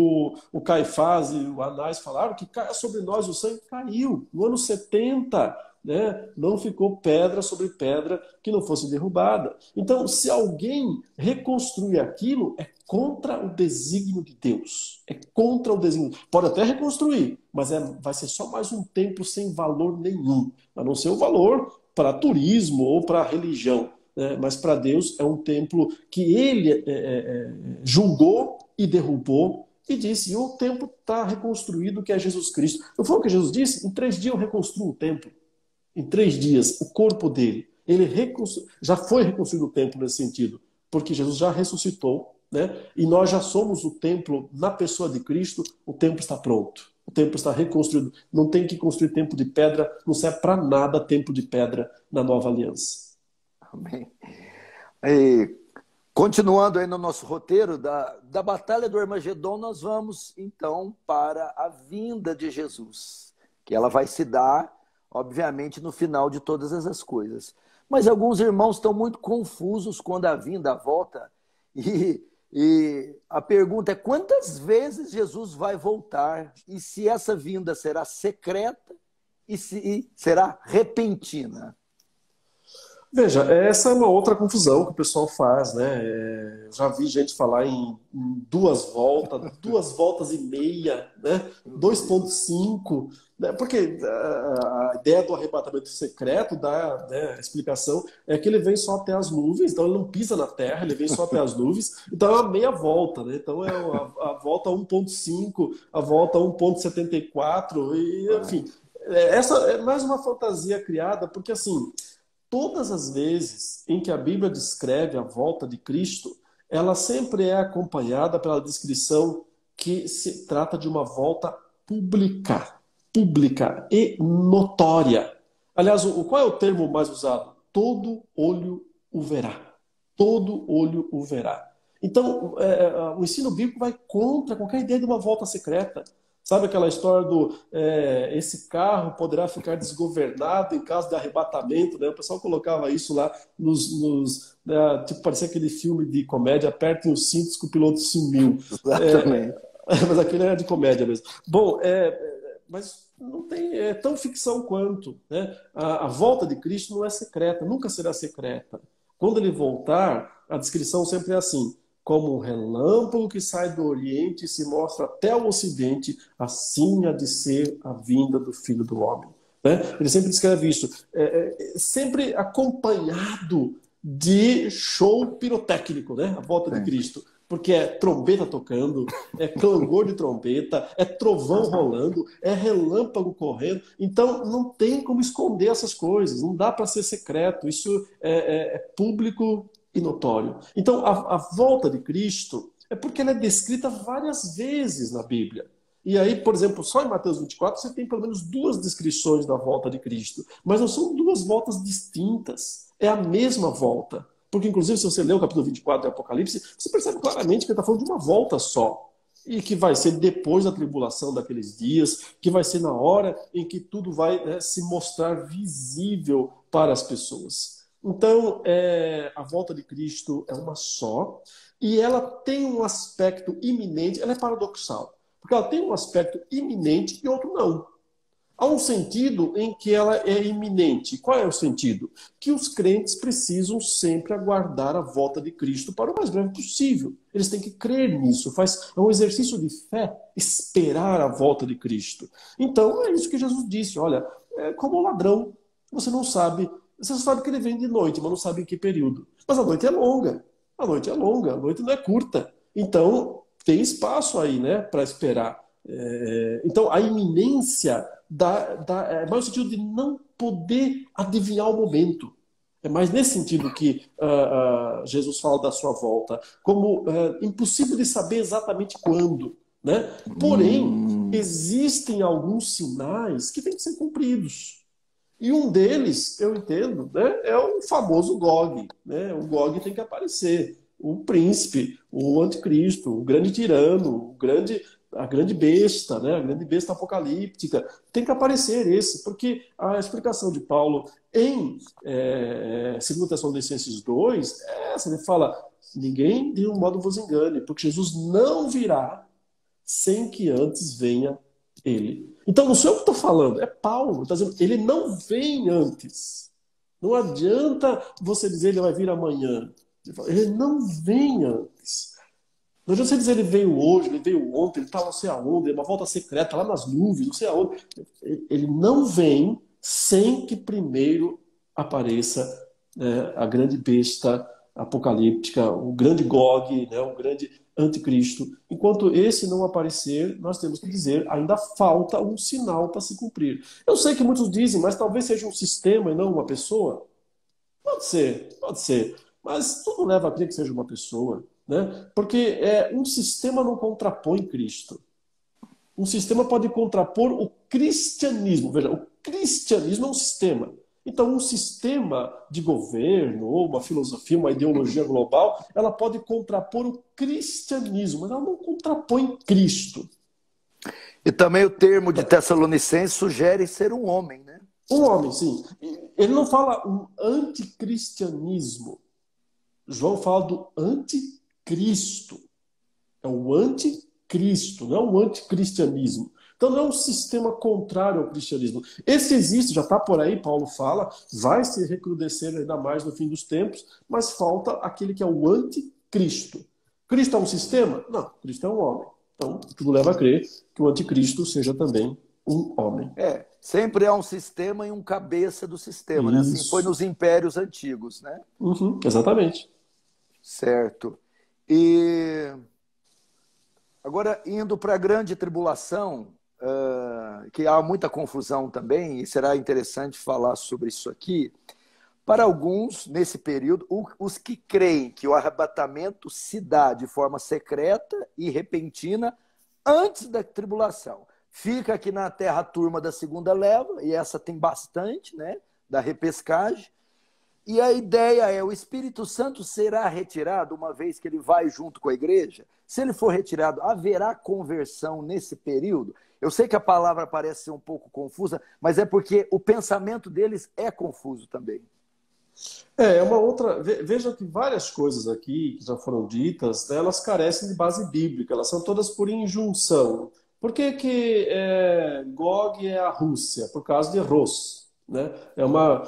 o Caifás e o Anás falaram? Que caia sobre nós o sangue. Caiu. No ano 70, né? Não ficou pedra sobre pedra que não fosse derrubada. Então, se alguém reconstruir aquilo, é contra o desígnio de Deus. É contra o desígnio. Pode até reconstruir, mas vai ser só mais um templo sem valor nenhum. A não ser o valor para turismo ou para religião. Né? Mas para Deus é um templo que ele julgou e derrubou e disse, e o templo está reconstruído, que é Jesus Cristo. Não foi o que Jesus disse? Em 3 dias eu reconstruo o templo. Em 3 dias, o corpo dele. Ele já foi reconstruído o templo nesse sentido, porque Jesus já ressuscitou, né? E nós já somos o templo na pessoa de Cristo, o templo está pronto. O templo está reconstruído. Não tem que construir templo de pedra, não serve para nada templo de pedra na nova aliança. Amém. E, continuando aí no nosso roteiro da Batalha do Armagedon, nós vamos então para a vinda de Jesus, que ela vai se dar, obviamente, no final de todas essas coisas. Mas alguns irmãos estão muito confusos quando a vinda, a volta, e a pergunta é quantas vezes Jesus vai voltar e se essa vinda será secreta e se será repentina. Veja, essa é uma outra confusão que o pessoal faz, né? Já vi gente falar em 2 voltas e meia, né? 2,5, né? Porque a ideia do arrebatamento secreto, né, a explicação é que ele vem só até as nuvens, então ele não pisa na terra, ele vem só até as nuvens, então é uma meia volta, né? Então é a volta 1,5, a volta 1,74, e enfim, essa é mais uma fantasia criada, porque assim, todas as vezes em que a Bíblia descreve a volta de Cristo, ela sempre é acompanhada pela descrição que se trata de uma volta pública, pública e notória. Aliás, qual é o termo mais usado? Todo olho o verá. Todo olho o verá. Então, o ensino bíblico vai contra qualquer ideia de uma volta secreta. Sabe aquela história do esse carro poderá ficar desgovernado em caso de arrebatamento, né? O pessoal colocava isso lá tipo, parecia aquele filme de comédia, apertem os cintos que o piloto sumiu. Exatamente. Mas aquele era de comédia mesmo. Bom, mas não tem, é tão ficção quanto, né? A volta de Cristo não é secreta, nunca será secreta. Quando ele voltar, a descrição sempre é assim: como um relâmpago que sai do Oriente e se mostra até o Ocidente, assim há de ser a vinda do Filho do Homem. Né? Ele sempre descreve isso, sempre acompanhado de show pirotécnico, né? A volta de Cristo. Porque é trombeta tocando, é clangor de trombeta, é trovão rolando, é relâmpago correndo. Então, não tem como esconder essas coisas, não dá para ser secreto. Isso é público e notório. Então, a volta de Cristo é porque ela é descrita várias vezes na Bíblia. E aí, por exemplo, só em Mateus 24 você tem pelo menos 2 descrições da volta de Cristo. Mas não são 2 voltas distintas. É a mesma volta. Porque, inclusive, se você ler o capítulo 24 do Apocalipse, você percebe claramente que ele está falando de uma volta só. E que vai ser depois da tribulação daqueles dias, que vai ser na hora em que tudo vai se mostrar visível para as pessoas. Então, a volta de Cristo é uma só, e ela tem um aspecto iminente, ela é paradoxal, porque ela tem um aspecto iminente e outro não. Há um sentido em que ela é iminente. Qual é o sentido? Que os crentes precisam sempre aguardar a volta de Cristo para o mais breve possível. Eles têm que crer nisso. É um exercício de fé esperar a volta de Cristo. Então, é isso que Jesus disse. Olha, é como um ladrão. Você não sabe. Você só sabe que ele vem de noite, mas não sabe em que período. Mas a noite é longa. A noite é longa. A noite não é curta. Então, tem espaço aí, né, para esperar. Então, a iminência é mais no sentido de não poder adivinhar o momento. É mais nesse sentido que Jesus fala da sua volta, como impossível de saber exatamente quando. Né? Porém, existem alguns sinais que têm que ser cumpridos. E um deles, eu entendo, né, é o famoso Gog. Né? O Gog tem que aparecer. O príncipe, o anticristo, o grande tirano, a grande besta, né? A grande besta apocalíptica. Tem que aparecer esse, porque a explicação de Paulo em 2 Tessalonicenses 2 é essa. Ele fala, ninguém de um modo vos engane, porque Jesus não virá sem que antes venha ele. Então, não sou eu que estou falando, é Paulo. Está dizendo, ele não vem antes. Não adianta você dizer ele vai vir amanhã. Ele não vem antes. Não adianta você dizer ele veio hoje, ele veio ontem, ele está não sei aonde, é uma volta secreta lá nas nuvens, não sei aonde. Ele não vem sem que primeiro apareça a grande besta apocalíptica, o grande Gog, né, o grande anticristo. Enquanto esse não aparecer, nós temos que dizer, ainda falta um sinal para se cumprir. Eu sei que muitos dizem, mas talvez seja um sistema e não uma pessoa. Pode ser, pode ser. Mas tudo leva a crer que seja uma pessoa. Né? Porque um sistema não contrapõe Cristo. Um sistema pode contrapor o cristianismo. Veja, o cristianismo é um sistema. Então, um sistema de governo, ou uma filosofia, uma ideologia global, ela pode contrapor o cristianismo, mas ela não contrapõe Cristo. E também o termo de Tessalonicenses sugere ser um homem, né? Um homem, sim. Ele não fala um anticristianismo. João fala do anticristo. É o anticristo, não é o anticristianismo. Então não é um sistema contrário ao cristianismo. Esse existe, já está por aí, Paulo fala, vai se recrudescer ainda mais no fim dos tempos, mas falta aquele que é o anticristo. Cristo é um sistema? Não, Cristo é um homem. Então tudo leva a crer que o anticristo seja também um homem. Sempre há um sistema e um cabeça do sistema, né? Assim foi nos impérios antigos, né? Uhum, exatamente. Certo. E agora, indo para a grande tribulação, que há muita confusão também, e será interessante falar sobre isso aqui. Para alguns, nesse período, os que creem que o arrebatamento se dá de forma secreta e repentina antes da tribulação. fica aqui na Terra a turma da segunda leva, e essa tem bastante, né? Da repescagem. E a ideia é, o Espírito Santo será retirado uma vez que ele vai junto com a igreja? Se ele for retirado, haverá conversão nesse período? Eu sei que a palavra parece ser um pouco confusa, mas é porque o pensamento deles é confuso também. É uma outra. Veja que várias coisas aqui que já foram ditas, né, elas carecem de base bíblica, elas são todas por injunção. Por que que Gog é a Rússia? Por causa de Ros, né? É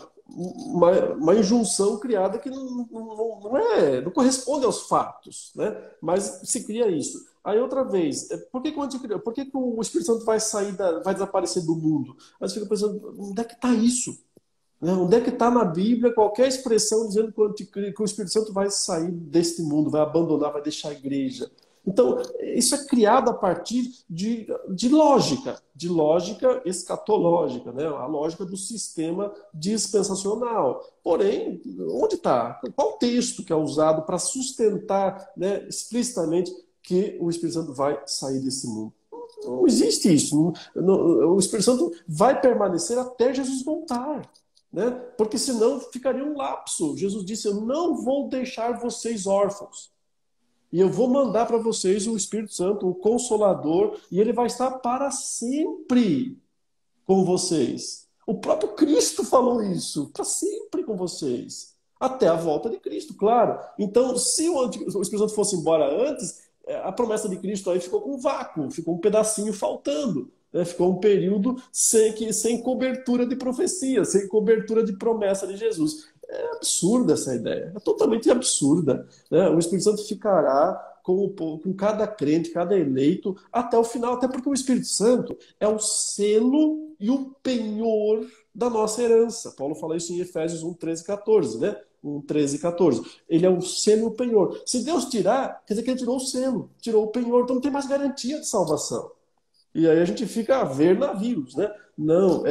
uma injunção criada que não corresponde aos fatos, né? Mas se cria isso. Aí outra vez, por que que o Espírito Santo vai sair, vai desaparecer do mundo? Aí você fica pensando, onde é que está isso? Né? Onde é que está na Bíblia qualquer expressão dizendo que o Espírito Santo vai sair deste mundo, vai abandonar, vai deixar a igreja? Então, isso é criado a partir de lógica escatológica, né? A lógica do sistema dispensacional. Porém, onde está? Qual texto que é usado para sustentar, né, explicitamente que o Espírito Santo vai sair desse mundo? Não existe isso. O Espírito Santo vai permanecer até Jesus voltar. Né? Porque senão ficaria um lapso. Jesus disse, eu não vou deixar vocês órfãos. E eu vou mandar para vocês o Espírito Santo, o Consolador, e ele vai estar para sempre com vocês. O próprio Cristo falou isso, para sempre com vocês. Até a volta de Cristo, claro. Então, se o Espírito Santo fosse embora antes, a promessa de Cristo aí ficou com um vácuo, ficou um pedacinho faltando. Né? Ficou um período sem cobertura de profecia, sem cobertura de promessa de Jesus. É absurda essa ideia, é totalmente absurda. Né? O Espírito Santo ficará com cada crente, cada eleito, até o final, até porque o Espírito Santo é o selo e o penhor da nossa herança. Paulo fala isso em Efésios 1, 13 e 14, né? 1, 13 e 14. Ele é o selo e o penhor. Se Deus tirar, quer dizer que ele tirou o selo, tirou o penhor, então não tem mais garantia de salvação. E aí a gente fica a ver navios, né? Não,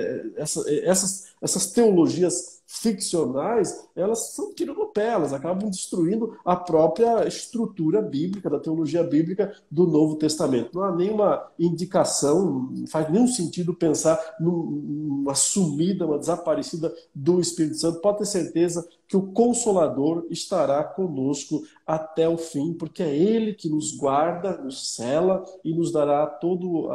essas teologias ficcionais, elas são tiro no pé, elas acabam destruindo a própria estrutura bíblica, da teologia bíblica do Novo Testamento. Não há nenhuma indicação, não faz nenhum sentido pensar numa sumida, uma desaparecida do Espírito Santo. Pode ter certeza que o Consolador estará conosco até o fim, porque é Ele que nos guarda, nos cela e nos dará toda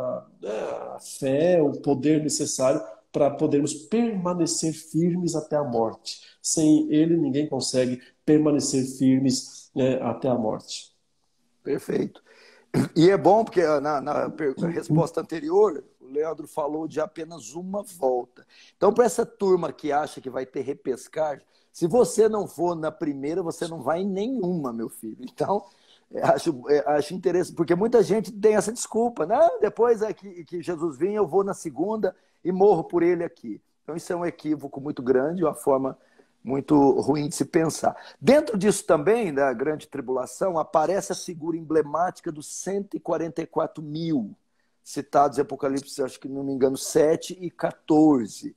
a fé, o poder necessário para podermos permanecer firmes até a morte. Sem Ele, ninguém consegue permanecer firmes, né, até a morte. Perfeito. E é bom porque na resposta anterior, o Leandro falou de apenas uma volta. Então, para essa turma que acha que vai ter repescagem, se você não for na primeira, você não vai em nenhuma, meu filho. Então, acho interessante, porque muita gente tem essa desculpa. Não, depois que Jesus vir, eu vou na segunda e morro por ele aqui. Então, isso é um equívoco muito grande, uma forma muito ruim de se pensar. Dentro disso também, da grande tribulação, aparece a figura emblemática dos 144 mil, citados em Apocalipse, acho que não me engano, 7 e 14.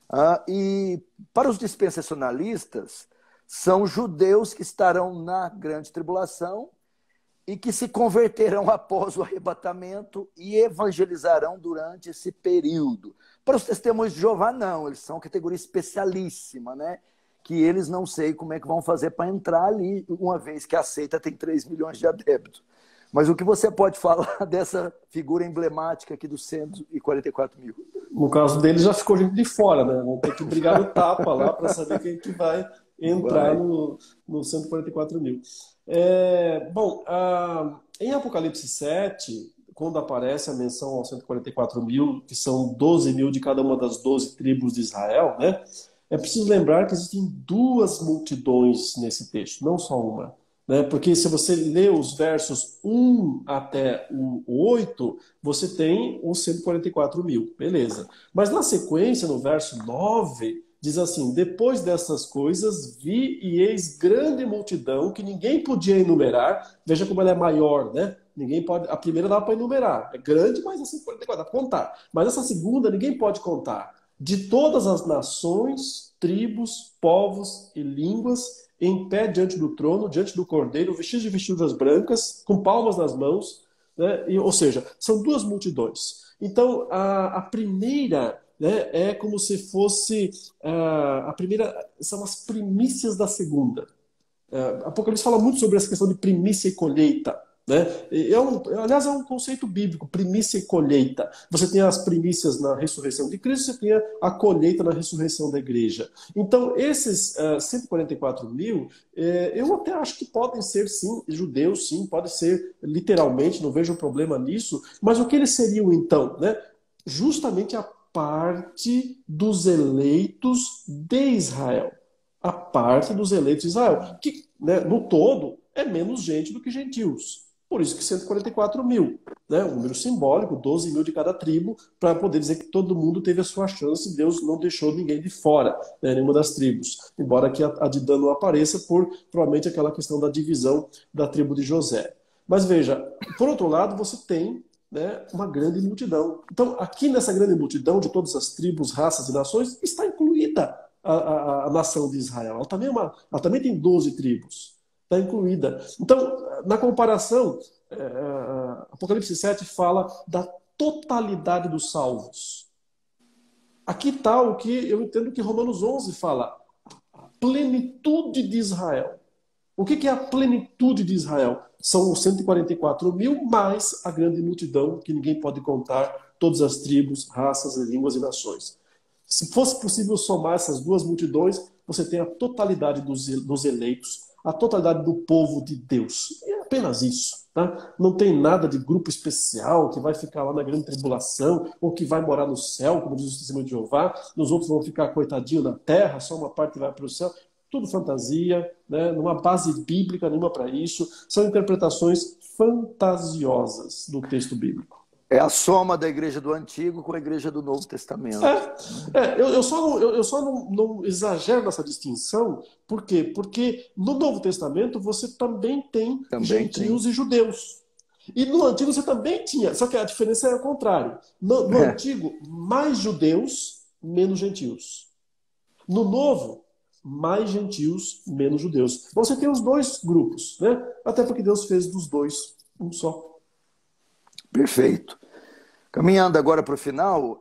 E para os dispensacionalistas, são judeus que estarão na grande tribulação e que se converterão após o arrebatamento e evangelizarão durante esse período. Para os testemunhos de Jeová, não, eles são categoria especialíssima, né? Que eles não sei como é que vão fazer para entrar ali, uma vez que a seita tem 3 milhões de adeptos. Mas o que você pode falar dessa figura emblemática aqui dos 144 mil? No caso dele, já ficou gente de fora, né? Vão ter que brigar no tapa lá para saber quem que vai entrar no 144 mil. Bom, em Apocalipse 7, quando aparece a menção aos 144 mil, que são 12 mil de cada uma das 12 tribos de Israel, né? É preciso lembrar que existem duas multidões nesse texto, não só uma. Né? Porque se você lê os versos 1 até o 8, você tem os 144 mil, beleza. Mas na sequência, no verso 9, diz assim, depois dessas coisas, vi e eis grande multidão que ninguém podia enumerar. Veja como ela é maior, né? Ninguém pode. A primeira dá para enumerar. É grande, mas a 144 dá para contar. Mas essa segunda ninguém pode contar. De todas as nações, tribos, povos e línguas, em pé diante do trono, diante do Cordeiro, vestidos de vestiduras brancas, com palmas nas mãos, né? Ou seja, são duas multidões. Então, a primeira, né, é como se fosse a primeira, são as primícias da segunda. Apocalipse fala muito sobre essa questão de primícia e colheita. Né? Aliás, é um conceito bíblico, primícia e colheita. Você tem as primícias na ressurreição de Cristo, você tem a colheita na ressurreição da igreja. Então, esses 144 mil, eu até acho que podem ser, sim, judeus, sim, pode ser literalmente, não vejo problema nisso, mas o que eles seriam então? Né? Justamente a parte dos eleitos de Israel. A parte dos eleitos de Israel, que, né, no todo é menos gente do que gentios. Por isso que 144 mil, né? Um número simbólico, 12 mil de cada tribo, para poder dizer que todo mundo teve a sua chance, Deus não deixou ninguém de fora, né, nenhuma das tribos. Embora que a de Dan não apareça por, provavelmente, aquela questão da divisão da tribo de José. Mas veja, por outro lado, você tem, né, uma grande multidão. Então, aqui nessa grande multidão de todas as tribos, raças e nações, está incluída a nação de Israel. Ela também tem 12 tribos. Está incluída. Então, na comparação, Apocalipse 7 fala da totalidade dos salvos. Aqui está o que eu entendo que Romanos 11 fala, a plenitude de Israel. O que é a plenitude de Israel? São os 144 mil mais a grande multidão, que ninguém pode contar, todas as tribos, raças, línguas e nações. Se fosse possível somar essas duas multidões, você tem a totalidade dos eleitos, a totalidade do povo de Deus. É apenas isso. Tá? Não tem nada de grupo especial que vai ficar lá na grande tribulação ou que vai morar no céu, como diz o testemunho de Jeová. Os outros vão ficar coitadinho na terra, só uma parte vai para o céu. Tudo fantasia, né? Não há base bíblica nenhuma para isso. São interpretações fantasiosas do texto bíblico. É a soma da igreja do Antigo com a igreja do Novo Testamento. Eu só não exagero nessa distinção. Por quê? Porque no Novo Testamento você também tem gentios e judeus. E no Antigo você também tinha, só que a diferença é o contrário. No Antigo, mais judeus, menos gentios. No Novo, mais gentios, menos judeus. Você tem os dois grupos, né? Até porque Deus fez dos dois um só. Perfeito. Caminhando agora para o final,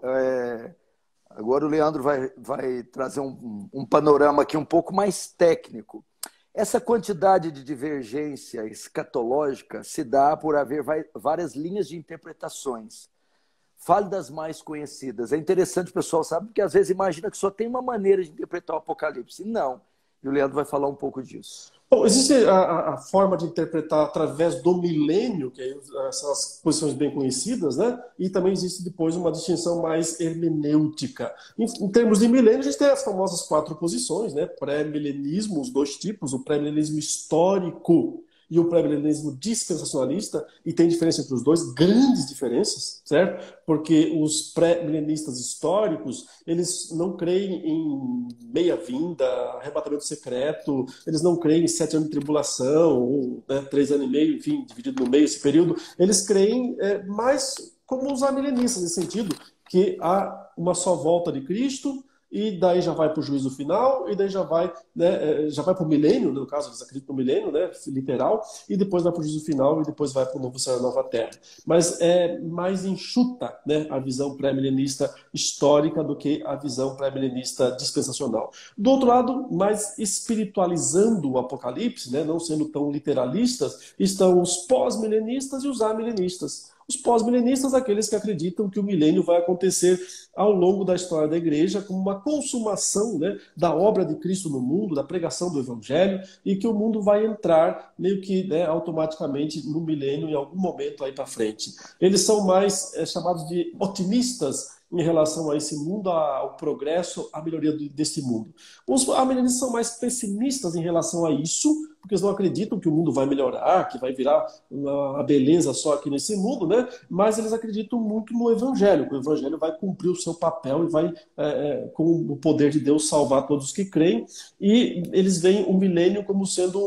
agora o Leandro vai trazer um panorama aqui um pouco mais técnico. Essa quantidade de divergência escatológica se dá por haver várias linhas de interpretações. Fale das mais conhecidas. É interessante, o pessoal sabe, porque às vezes imagina que só tem uma maneira de interpretar o Apocalipse. Não. E o Leandro vai falar um pouco disso. Bom, existe a forma de interpretar através do milênio, que são as posições bem conhecidas, né? E também existe depois uma distinção mais hermenêutica. Em termos de milênio, a gente tem as famosas 4 posições, né? Pré-milenismo, os 2 tipos, o pré-milenismo histórico e o pré-milenismo dispensacionalista, e tem diferença entre os dois, grandes diferenças, certo? Porque os pré-milenistas históricos, eles não creem em meia-vinda, arrebatamento secreto, eles não creem em 7 anos de tribulação, ou, né, 3 anos e meio, enfim, dividido no meio esse período. Eles creem mais como os amilenistas, nesse sentido, que há uma só volta de Cristo, e daí já vai para o juízo final, e daí já vai, né, já vai para o milênio, no caso eles acreditam no milênio, né, literal, e depois vai para o juízo final, e depois vai para o novo céu e a nova terra. Mas é mais enxuta, né, a visão pré-milenista histórica do que a visão pré-milenista dispensacional. Do outro lado, mais espiritualizando o Apocalipse, né, não sendo tão literalistas, estão os pós-milenistas e os amilenistas. Os pós-milenistas, aqueles que acreditam que o milênio vai acontecer ao longo da história da igreja como uma consumação, né, da obra de Cristo no mundo, da pregação do evangelho, e que o mundo vai entrar meio que, né, automaticamente no milênio em algum momento aí para frente. Eles são mais chamados de otimistas em relação a esse mundo, ao progresso, à melhoria desse mundo. Os amilenistas são mais pessimistas em relação a isso, porque eles não acreditam que o mundo vai melhorar, que vai virar uma beleza só aqui nesse mundo, né? Mas eles acreditam muito no Evangelho, que o Evangelho vai cumprir o seu papel e vai, com o poder de Deus, salvar todos os que creem. E eles veem o milênio como sendo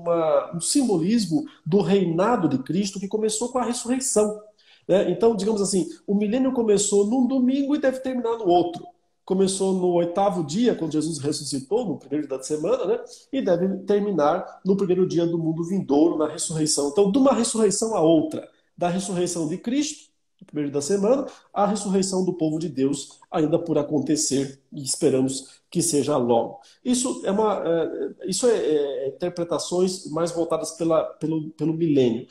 um simbolismo do reinado de Cristo que começou com a ressurreição. Então, digamos assim, o milênio começou num domingo e deve terminar no outro. Começou no 8º dia, quando Jesus ressuscitou, no primeiro dia da semana, né? E deve terminar no primeiro dia do mundo vindouro, na ressurreição. Então, de uma ressurreição a outra, da ressurreição de Cristo, no primeiro dia da semana, à ressurreição do povo de Deus, ainda por acontecer, e esperamos que seja logo. Isso é interpretações mais voltadas pelo milênio.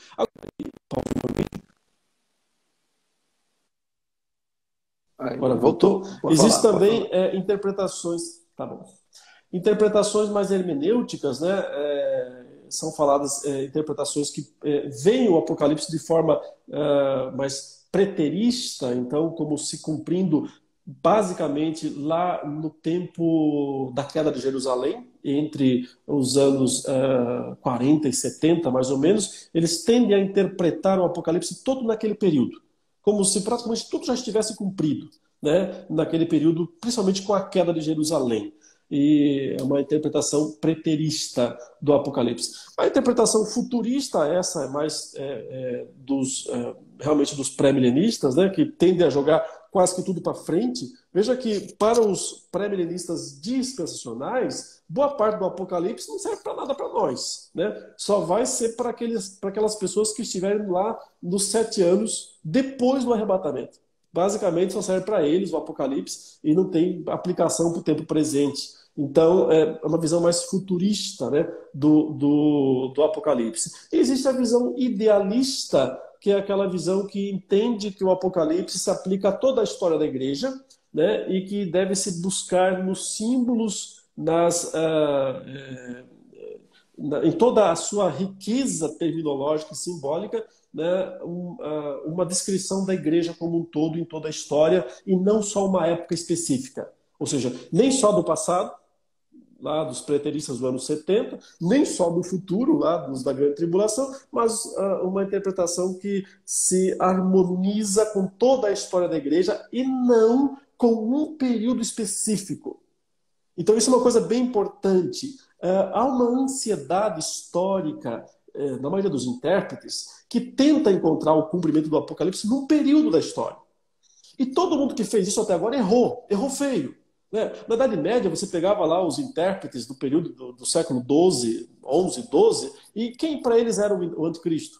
Agora voltou. Existem também interpretações, tá bom. Interpretações mais hermenêuticas, né? São faladas interpretações que veem o Apocalipse de forma mais preterista, então como se cumprindo basicamente lá no tempo da queda de Jerusalém, entre os anos 40 e 70, mais ou menos. Eles tendem a interpretar o Apocalipse todo naquele período, como se praticamente tudo já estivesse cumprido, né? Naquele período, principalmente com a queda de Jerusalém. E é uma interpretação preterista do Apocalipse. A interpretação futurista, essa é mais realmente dos pré-milenistas, né? Que tendem a jogar quase que tudo para frente. Veja que para os pré-milenistas dispensacionais, boa parte do Apocalipse não serve para nada para nós, né? Só vai ser para aquelas pessoas que estiverem lá nos 7 anos depois do arrebatamento. Basicamente só serve para eles o Apocalipse e não tem aplicação para o tempo presente. Então é uma visão mais futurista, né, do Apocalipse. E existe a visão idealista, que é aquela visão que entende que o Apocalipse se aplica a toda a história da igreja, né, e que deve se buscar nos símbolos, em toda a sua riqueza terminológica e simbólica, né, uma descrição da igreja como um todo, em toda a história, e não só uma época específica. Ou seja, nem só do passado, lá dos preteristas do ano 70, nem só do futuro, lá dos da Grande Tribulação, mas uma interpretação que se harmoniza com toda a história da igreja e não com um período específico. Então isso é uma coisa bem importante. Há uma ansiedade histórica na maioria dos intérpretes que tenta encontrar o cumprimento do Apocalipse num período da história. E todo mundo que fez isso até agora errou feio. Né? Na Idade Média, você pegava lá os intérpretes do período do século XII, XI, e quem para eles era o anticristo?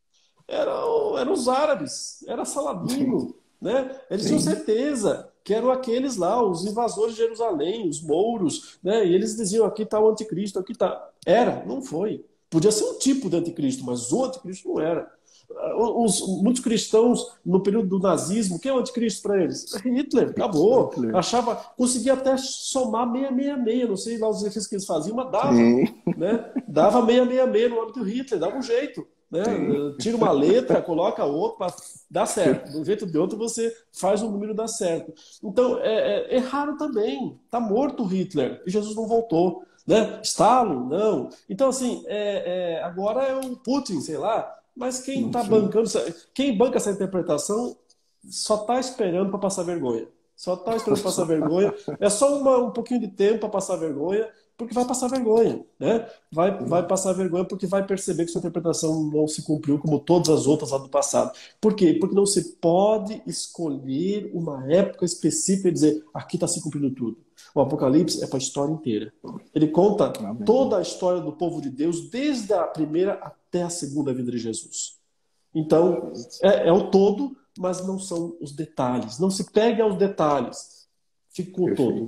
Eram os árabes, era Saladino. Né? Eles tinham certeza que eram aqueles lá, os invasores de Jerusalém, os mouros, né? E eles diziam, aqui está o anticristo, aqui está. Não foi. Podia ser um tipo de anticristo, mas o anticristo não era. Muitos cristãos, no período do nazismo, quem é o anticristo para eles? Hitler, acabou. Conseguia até somar 666, não sei lá os exercícios que eles faziam, mas dava. Né? Dava 666 no âmbito do Hitler, dava um jeito. Né? Tira uma letra, coloca outra, dá certo. De um jeito ou de outro você faz o número dar certo. Então, erraram também. Está morto Hitler e Jesus não voltou. Né? Stalin, não. Então, assim, agora é o Putin, sei lá. Mas quem está bancando, quem banca essa interpretação só está esperando para passar vergonha. Só está esperando para passar vergonha. É só um pouquinho de tempo para passar vergonha, porque vai passar vergonha. Né? Vai passar vergonha porque vai perceber que sua interpretação não se cumpriu como todas as outras lá do passado. Por quê? Porque não se pode escolher uma época específica e dizer, aqui está se cumprindo tudo. O Apocalipse é para a história inteira. Ele conta toda a história do povo de Deus, desde a primeira até a segunda vinda de Jesus. Então, é o todo, mas não são os detalhes. Não se pegue aos detalhes. Fique com o todo.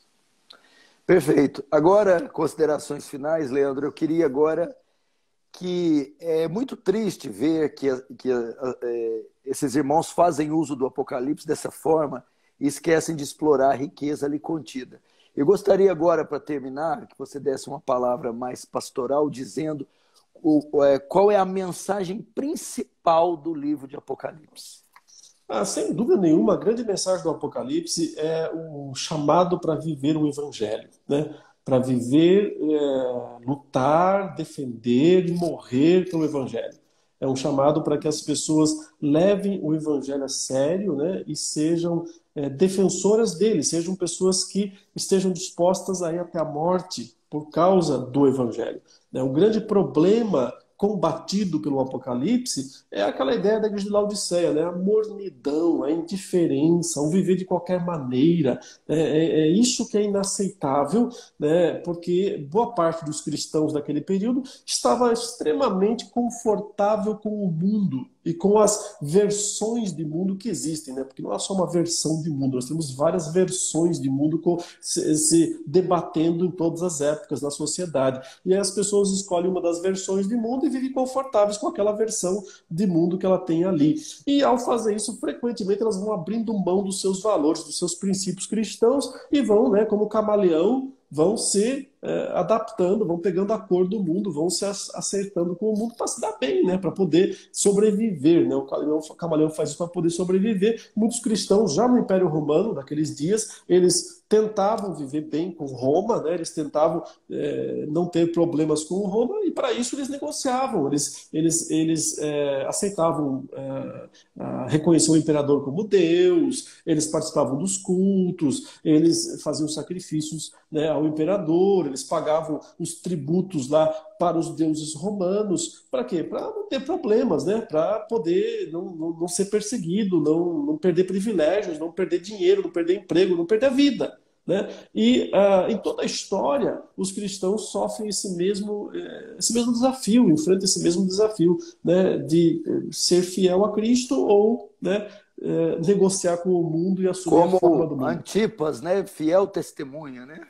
Perfeito. Agora, considerações finais, Leandro. Eu queria agora que é muito triste ver que esses irmãos fazem uso do Apocalipse dessa forma e esquecem de explorar a riqueza ali contida. Eu gostaria agora, para terminar, que você desse uma palavra mais pastoral, dizendo qual é a mensagem principal do livro de Apocalipse. Sem dúvida nenhuma, a grande mensagem do Apocalipse é um chamado para viver o Evangelho, né? Para viver, lutar, defender e morrer pelo Evangelho. É um chamado para que as pessoas levem o Evangelho a sério, né? E sejam defensoras dele, sejam pessoas que estejam dispostas a ir até a morte por causa do Evangelho. O grande problema combatido pelo Apocalipse é aquela ideia da igreja de Laodiceia, né? A mornidão, a indiferença, o viver de qualquer maneira. É isso que é inaceitável, né? Porque boa parte dos cristãos daquele período estava extremamente confortável com o mundo. e com as versões de mundo que existem, né? Porque não é só uma versão de mundo, nós temos várias versões de mundo se debatendo em todas as épocas na sociedade. E aí as pessoas escolhem uma das versões de mundo e vivem confortáveis com aquela versão de mundo que ela tem ali. E ao fazer isso, frequentemente elas vão abrindo mão dos seus valores, dos seus princípios cristãos e vão, né, como camaleão, vão se adaptando, vão pegando a cor do mundo, vão se acertando com o mundo para se dar bem, né? Para poder sobreviver. Né? O camaleão faz isso para poder sobreviver. Muitos cristãos, já no Império Romano, naqueles dias, eles tentavam viver bem com Roma, né? Eles tentavam não ter problemas com Roma, e para isso eles negociavam, eles aceitavam reconhecer o imperador como Deus, eles participavam dos cultos, eles faziam sacrifícios, né, ao imperador, eles pagavam os tributos lá para os deuses romanos. Para quê? Para não ter problemas, né? Para poder não ser perseguido, não perder privilégios, não perder dinheiro, não perder emprego, não perder a vida. Né? E em toda a história, os cristãos sofrem esse mesmo desafio, enfrentam esse mesmo desafio, né, de ser fiel a Cristo ou, né, negociar com o mundo e assumir a forma do Como mundo. Antipas, né? Fiel testemunha, né?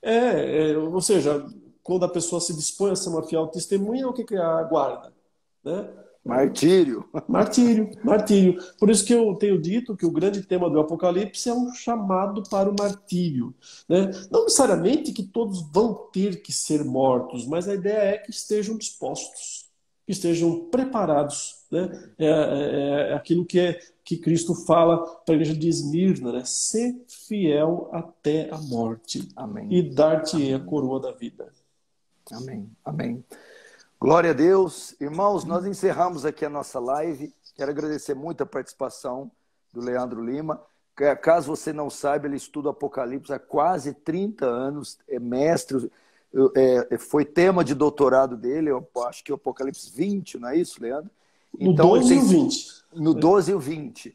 Ou seja, quando a pessoa se dispõe a ser uma fiel testemunha, o que aguarda? Né? Martírio. Martírio, martírio. Por isso que eu tenho dito que o grande tema do Apocalipse é um chamado para o martírio. Né? Não necessariamente que todos vão ter que ser mortos, mas a ideia é que estejam dispostos, que estejam preparados. Né? É aquilo que Cristo fala para a igreja de Esmirna, né? Ser fiel até a morte. Amém. E dar-te a coroa da vida. Amém. Amém. Glória a Deus. Irmãos, nós encerramos aqui a nossa live. Quero agradecer muito a participação do Leandro Lima. Caso você não saiba, ele estuda Apocalipse há quase 30 anos, é mestre, foi tema de doutorado dele, eu acho que é o Apocalipse 20, não é isso, Leandro? Então, no 12 e o 20. No 12 e o 20.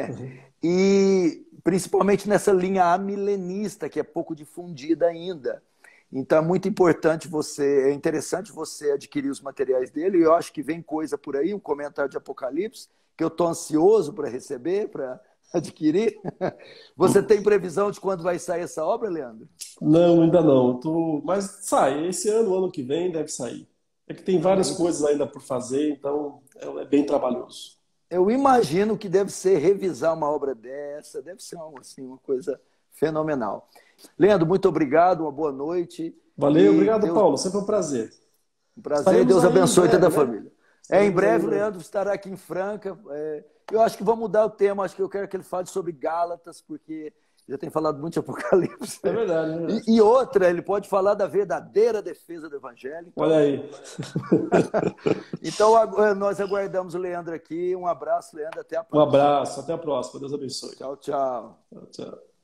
E principalmente nessa linha amilenista, que é pouco difundida ainda. Então é muito importante é interessante você adquirir os materiais dele, e eu acho que vem coisa por aí, um comentário de Apocalipse, que eu estou ansioso para receber, para adquirir. Você tem previsão de quando vai sair essa obra, Leandro? Não, ainda não. Mas sai, esse ano que vem deve sair. É que tem várias coisas ainda por fazer, então é bem trabalhoso. Eu imagino que deve ser revisar uma obra dessa, deve ser uma coisa fenomenal. Leandro, muito obrigado, uma boa noite. Valeu, obrigado, Paulo, sempre um prazer. Um prazer, Deus abençoe toda a família. Em breve, o aí, Leandro estará aqui em Franca. Eu acho que vou mudar o tema, acho que eu quero que ele fale sobre Gálatas, porque já tem falado muito de Apocalipse. É verdade. E outra, ele pode falar da verdadeira defesa do Evangelho. Então... Olha aí. Então, nós aguardamos o Leandro aqui. Um abraço, Leandro. Até a próxima. Um abraço, até a próxima. Deus abençoe. Tchau, tchau. Tchau, tchau.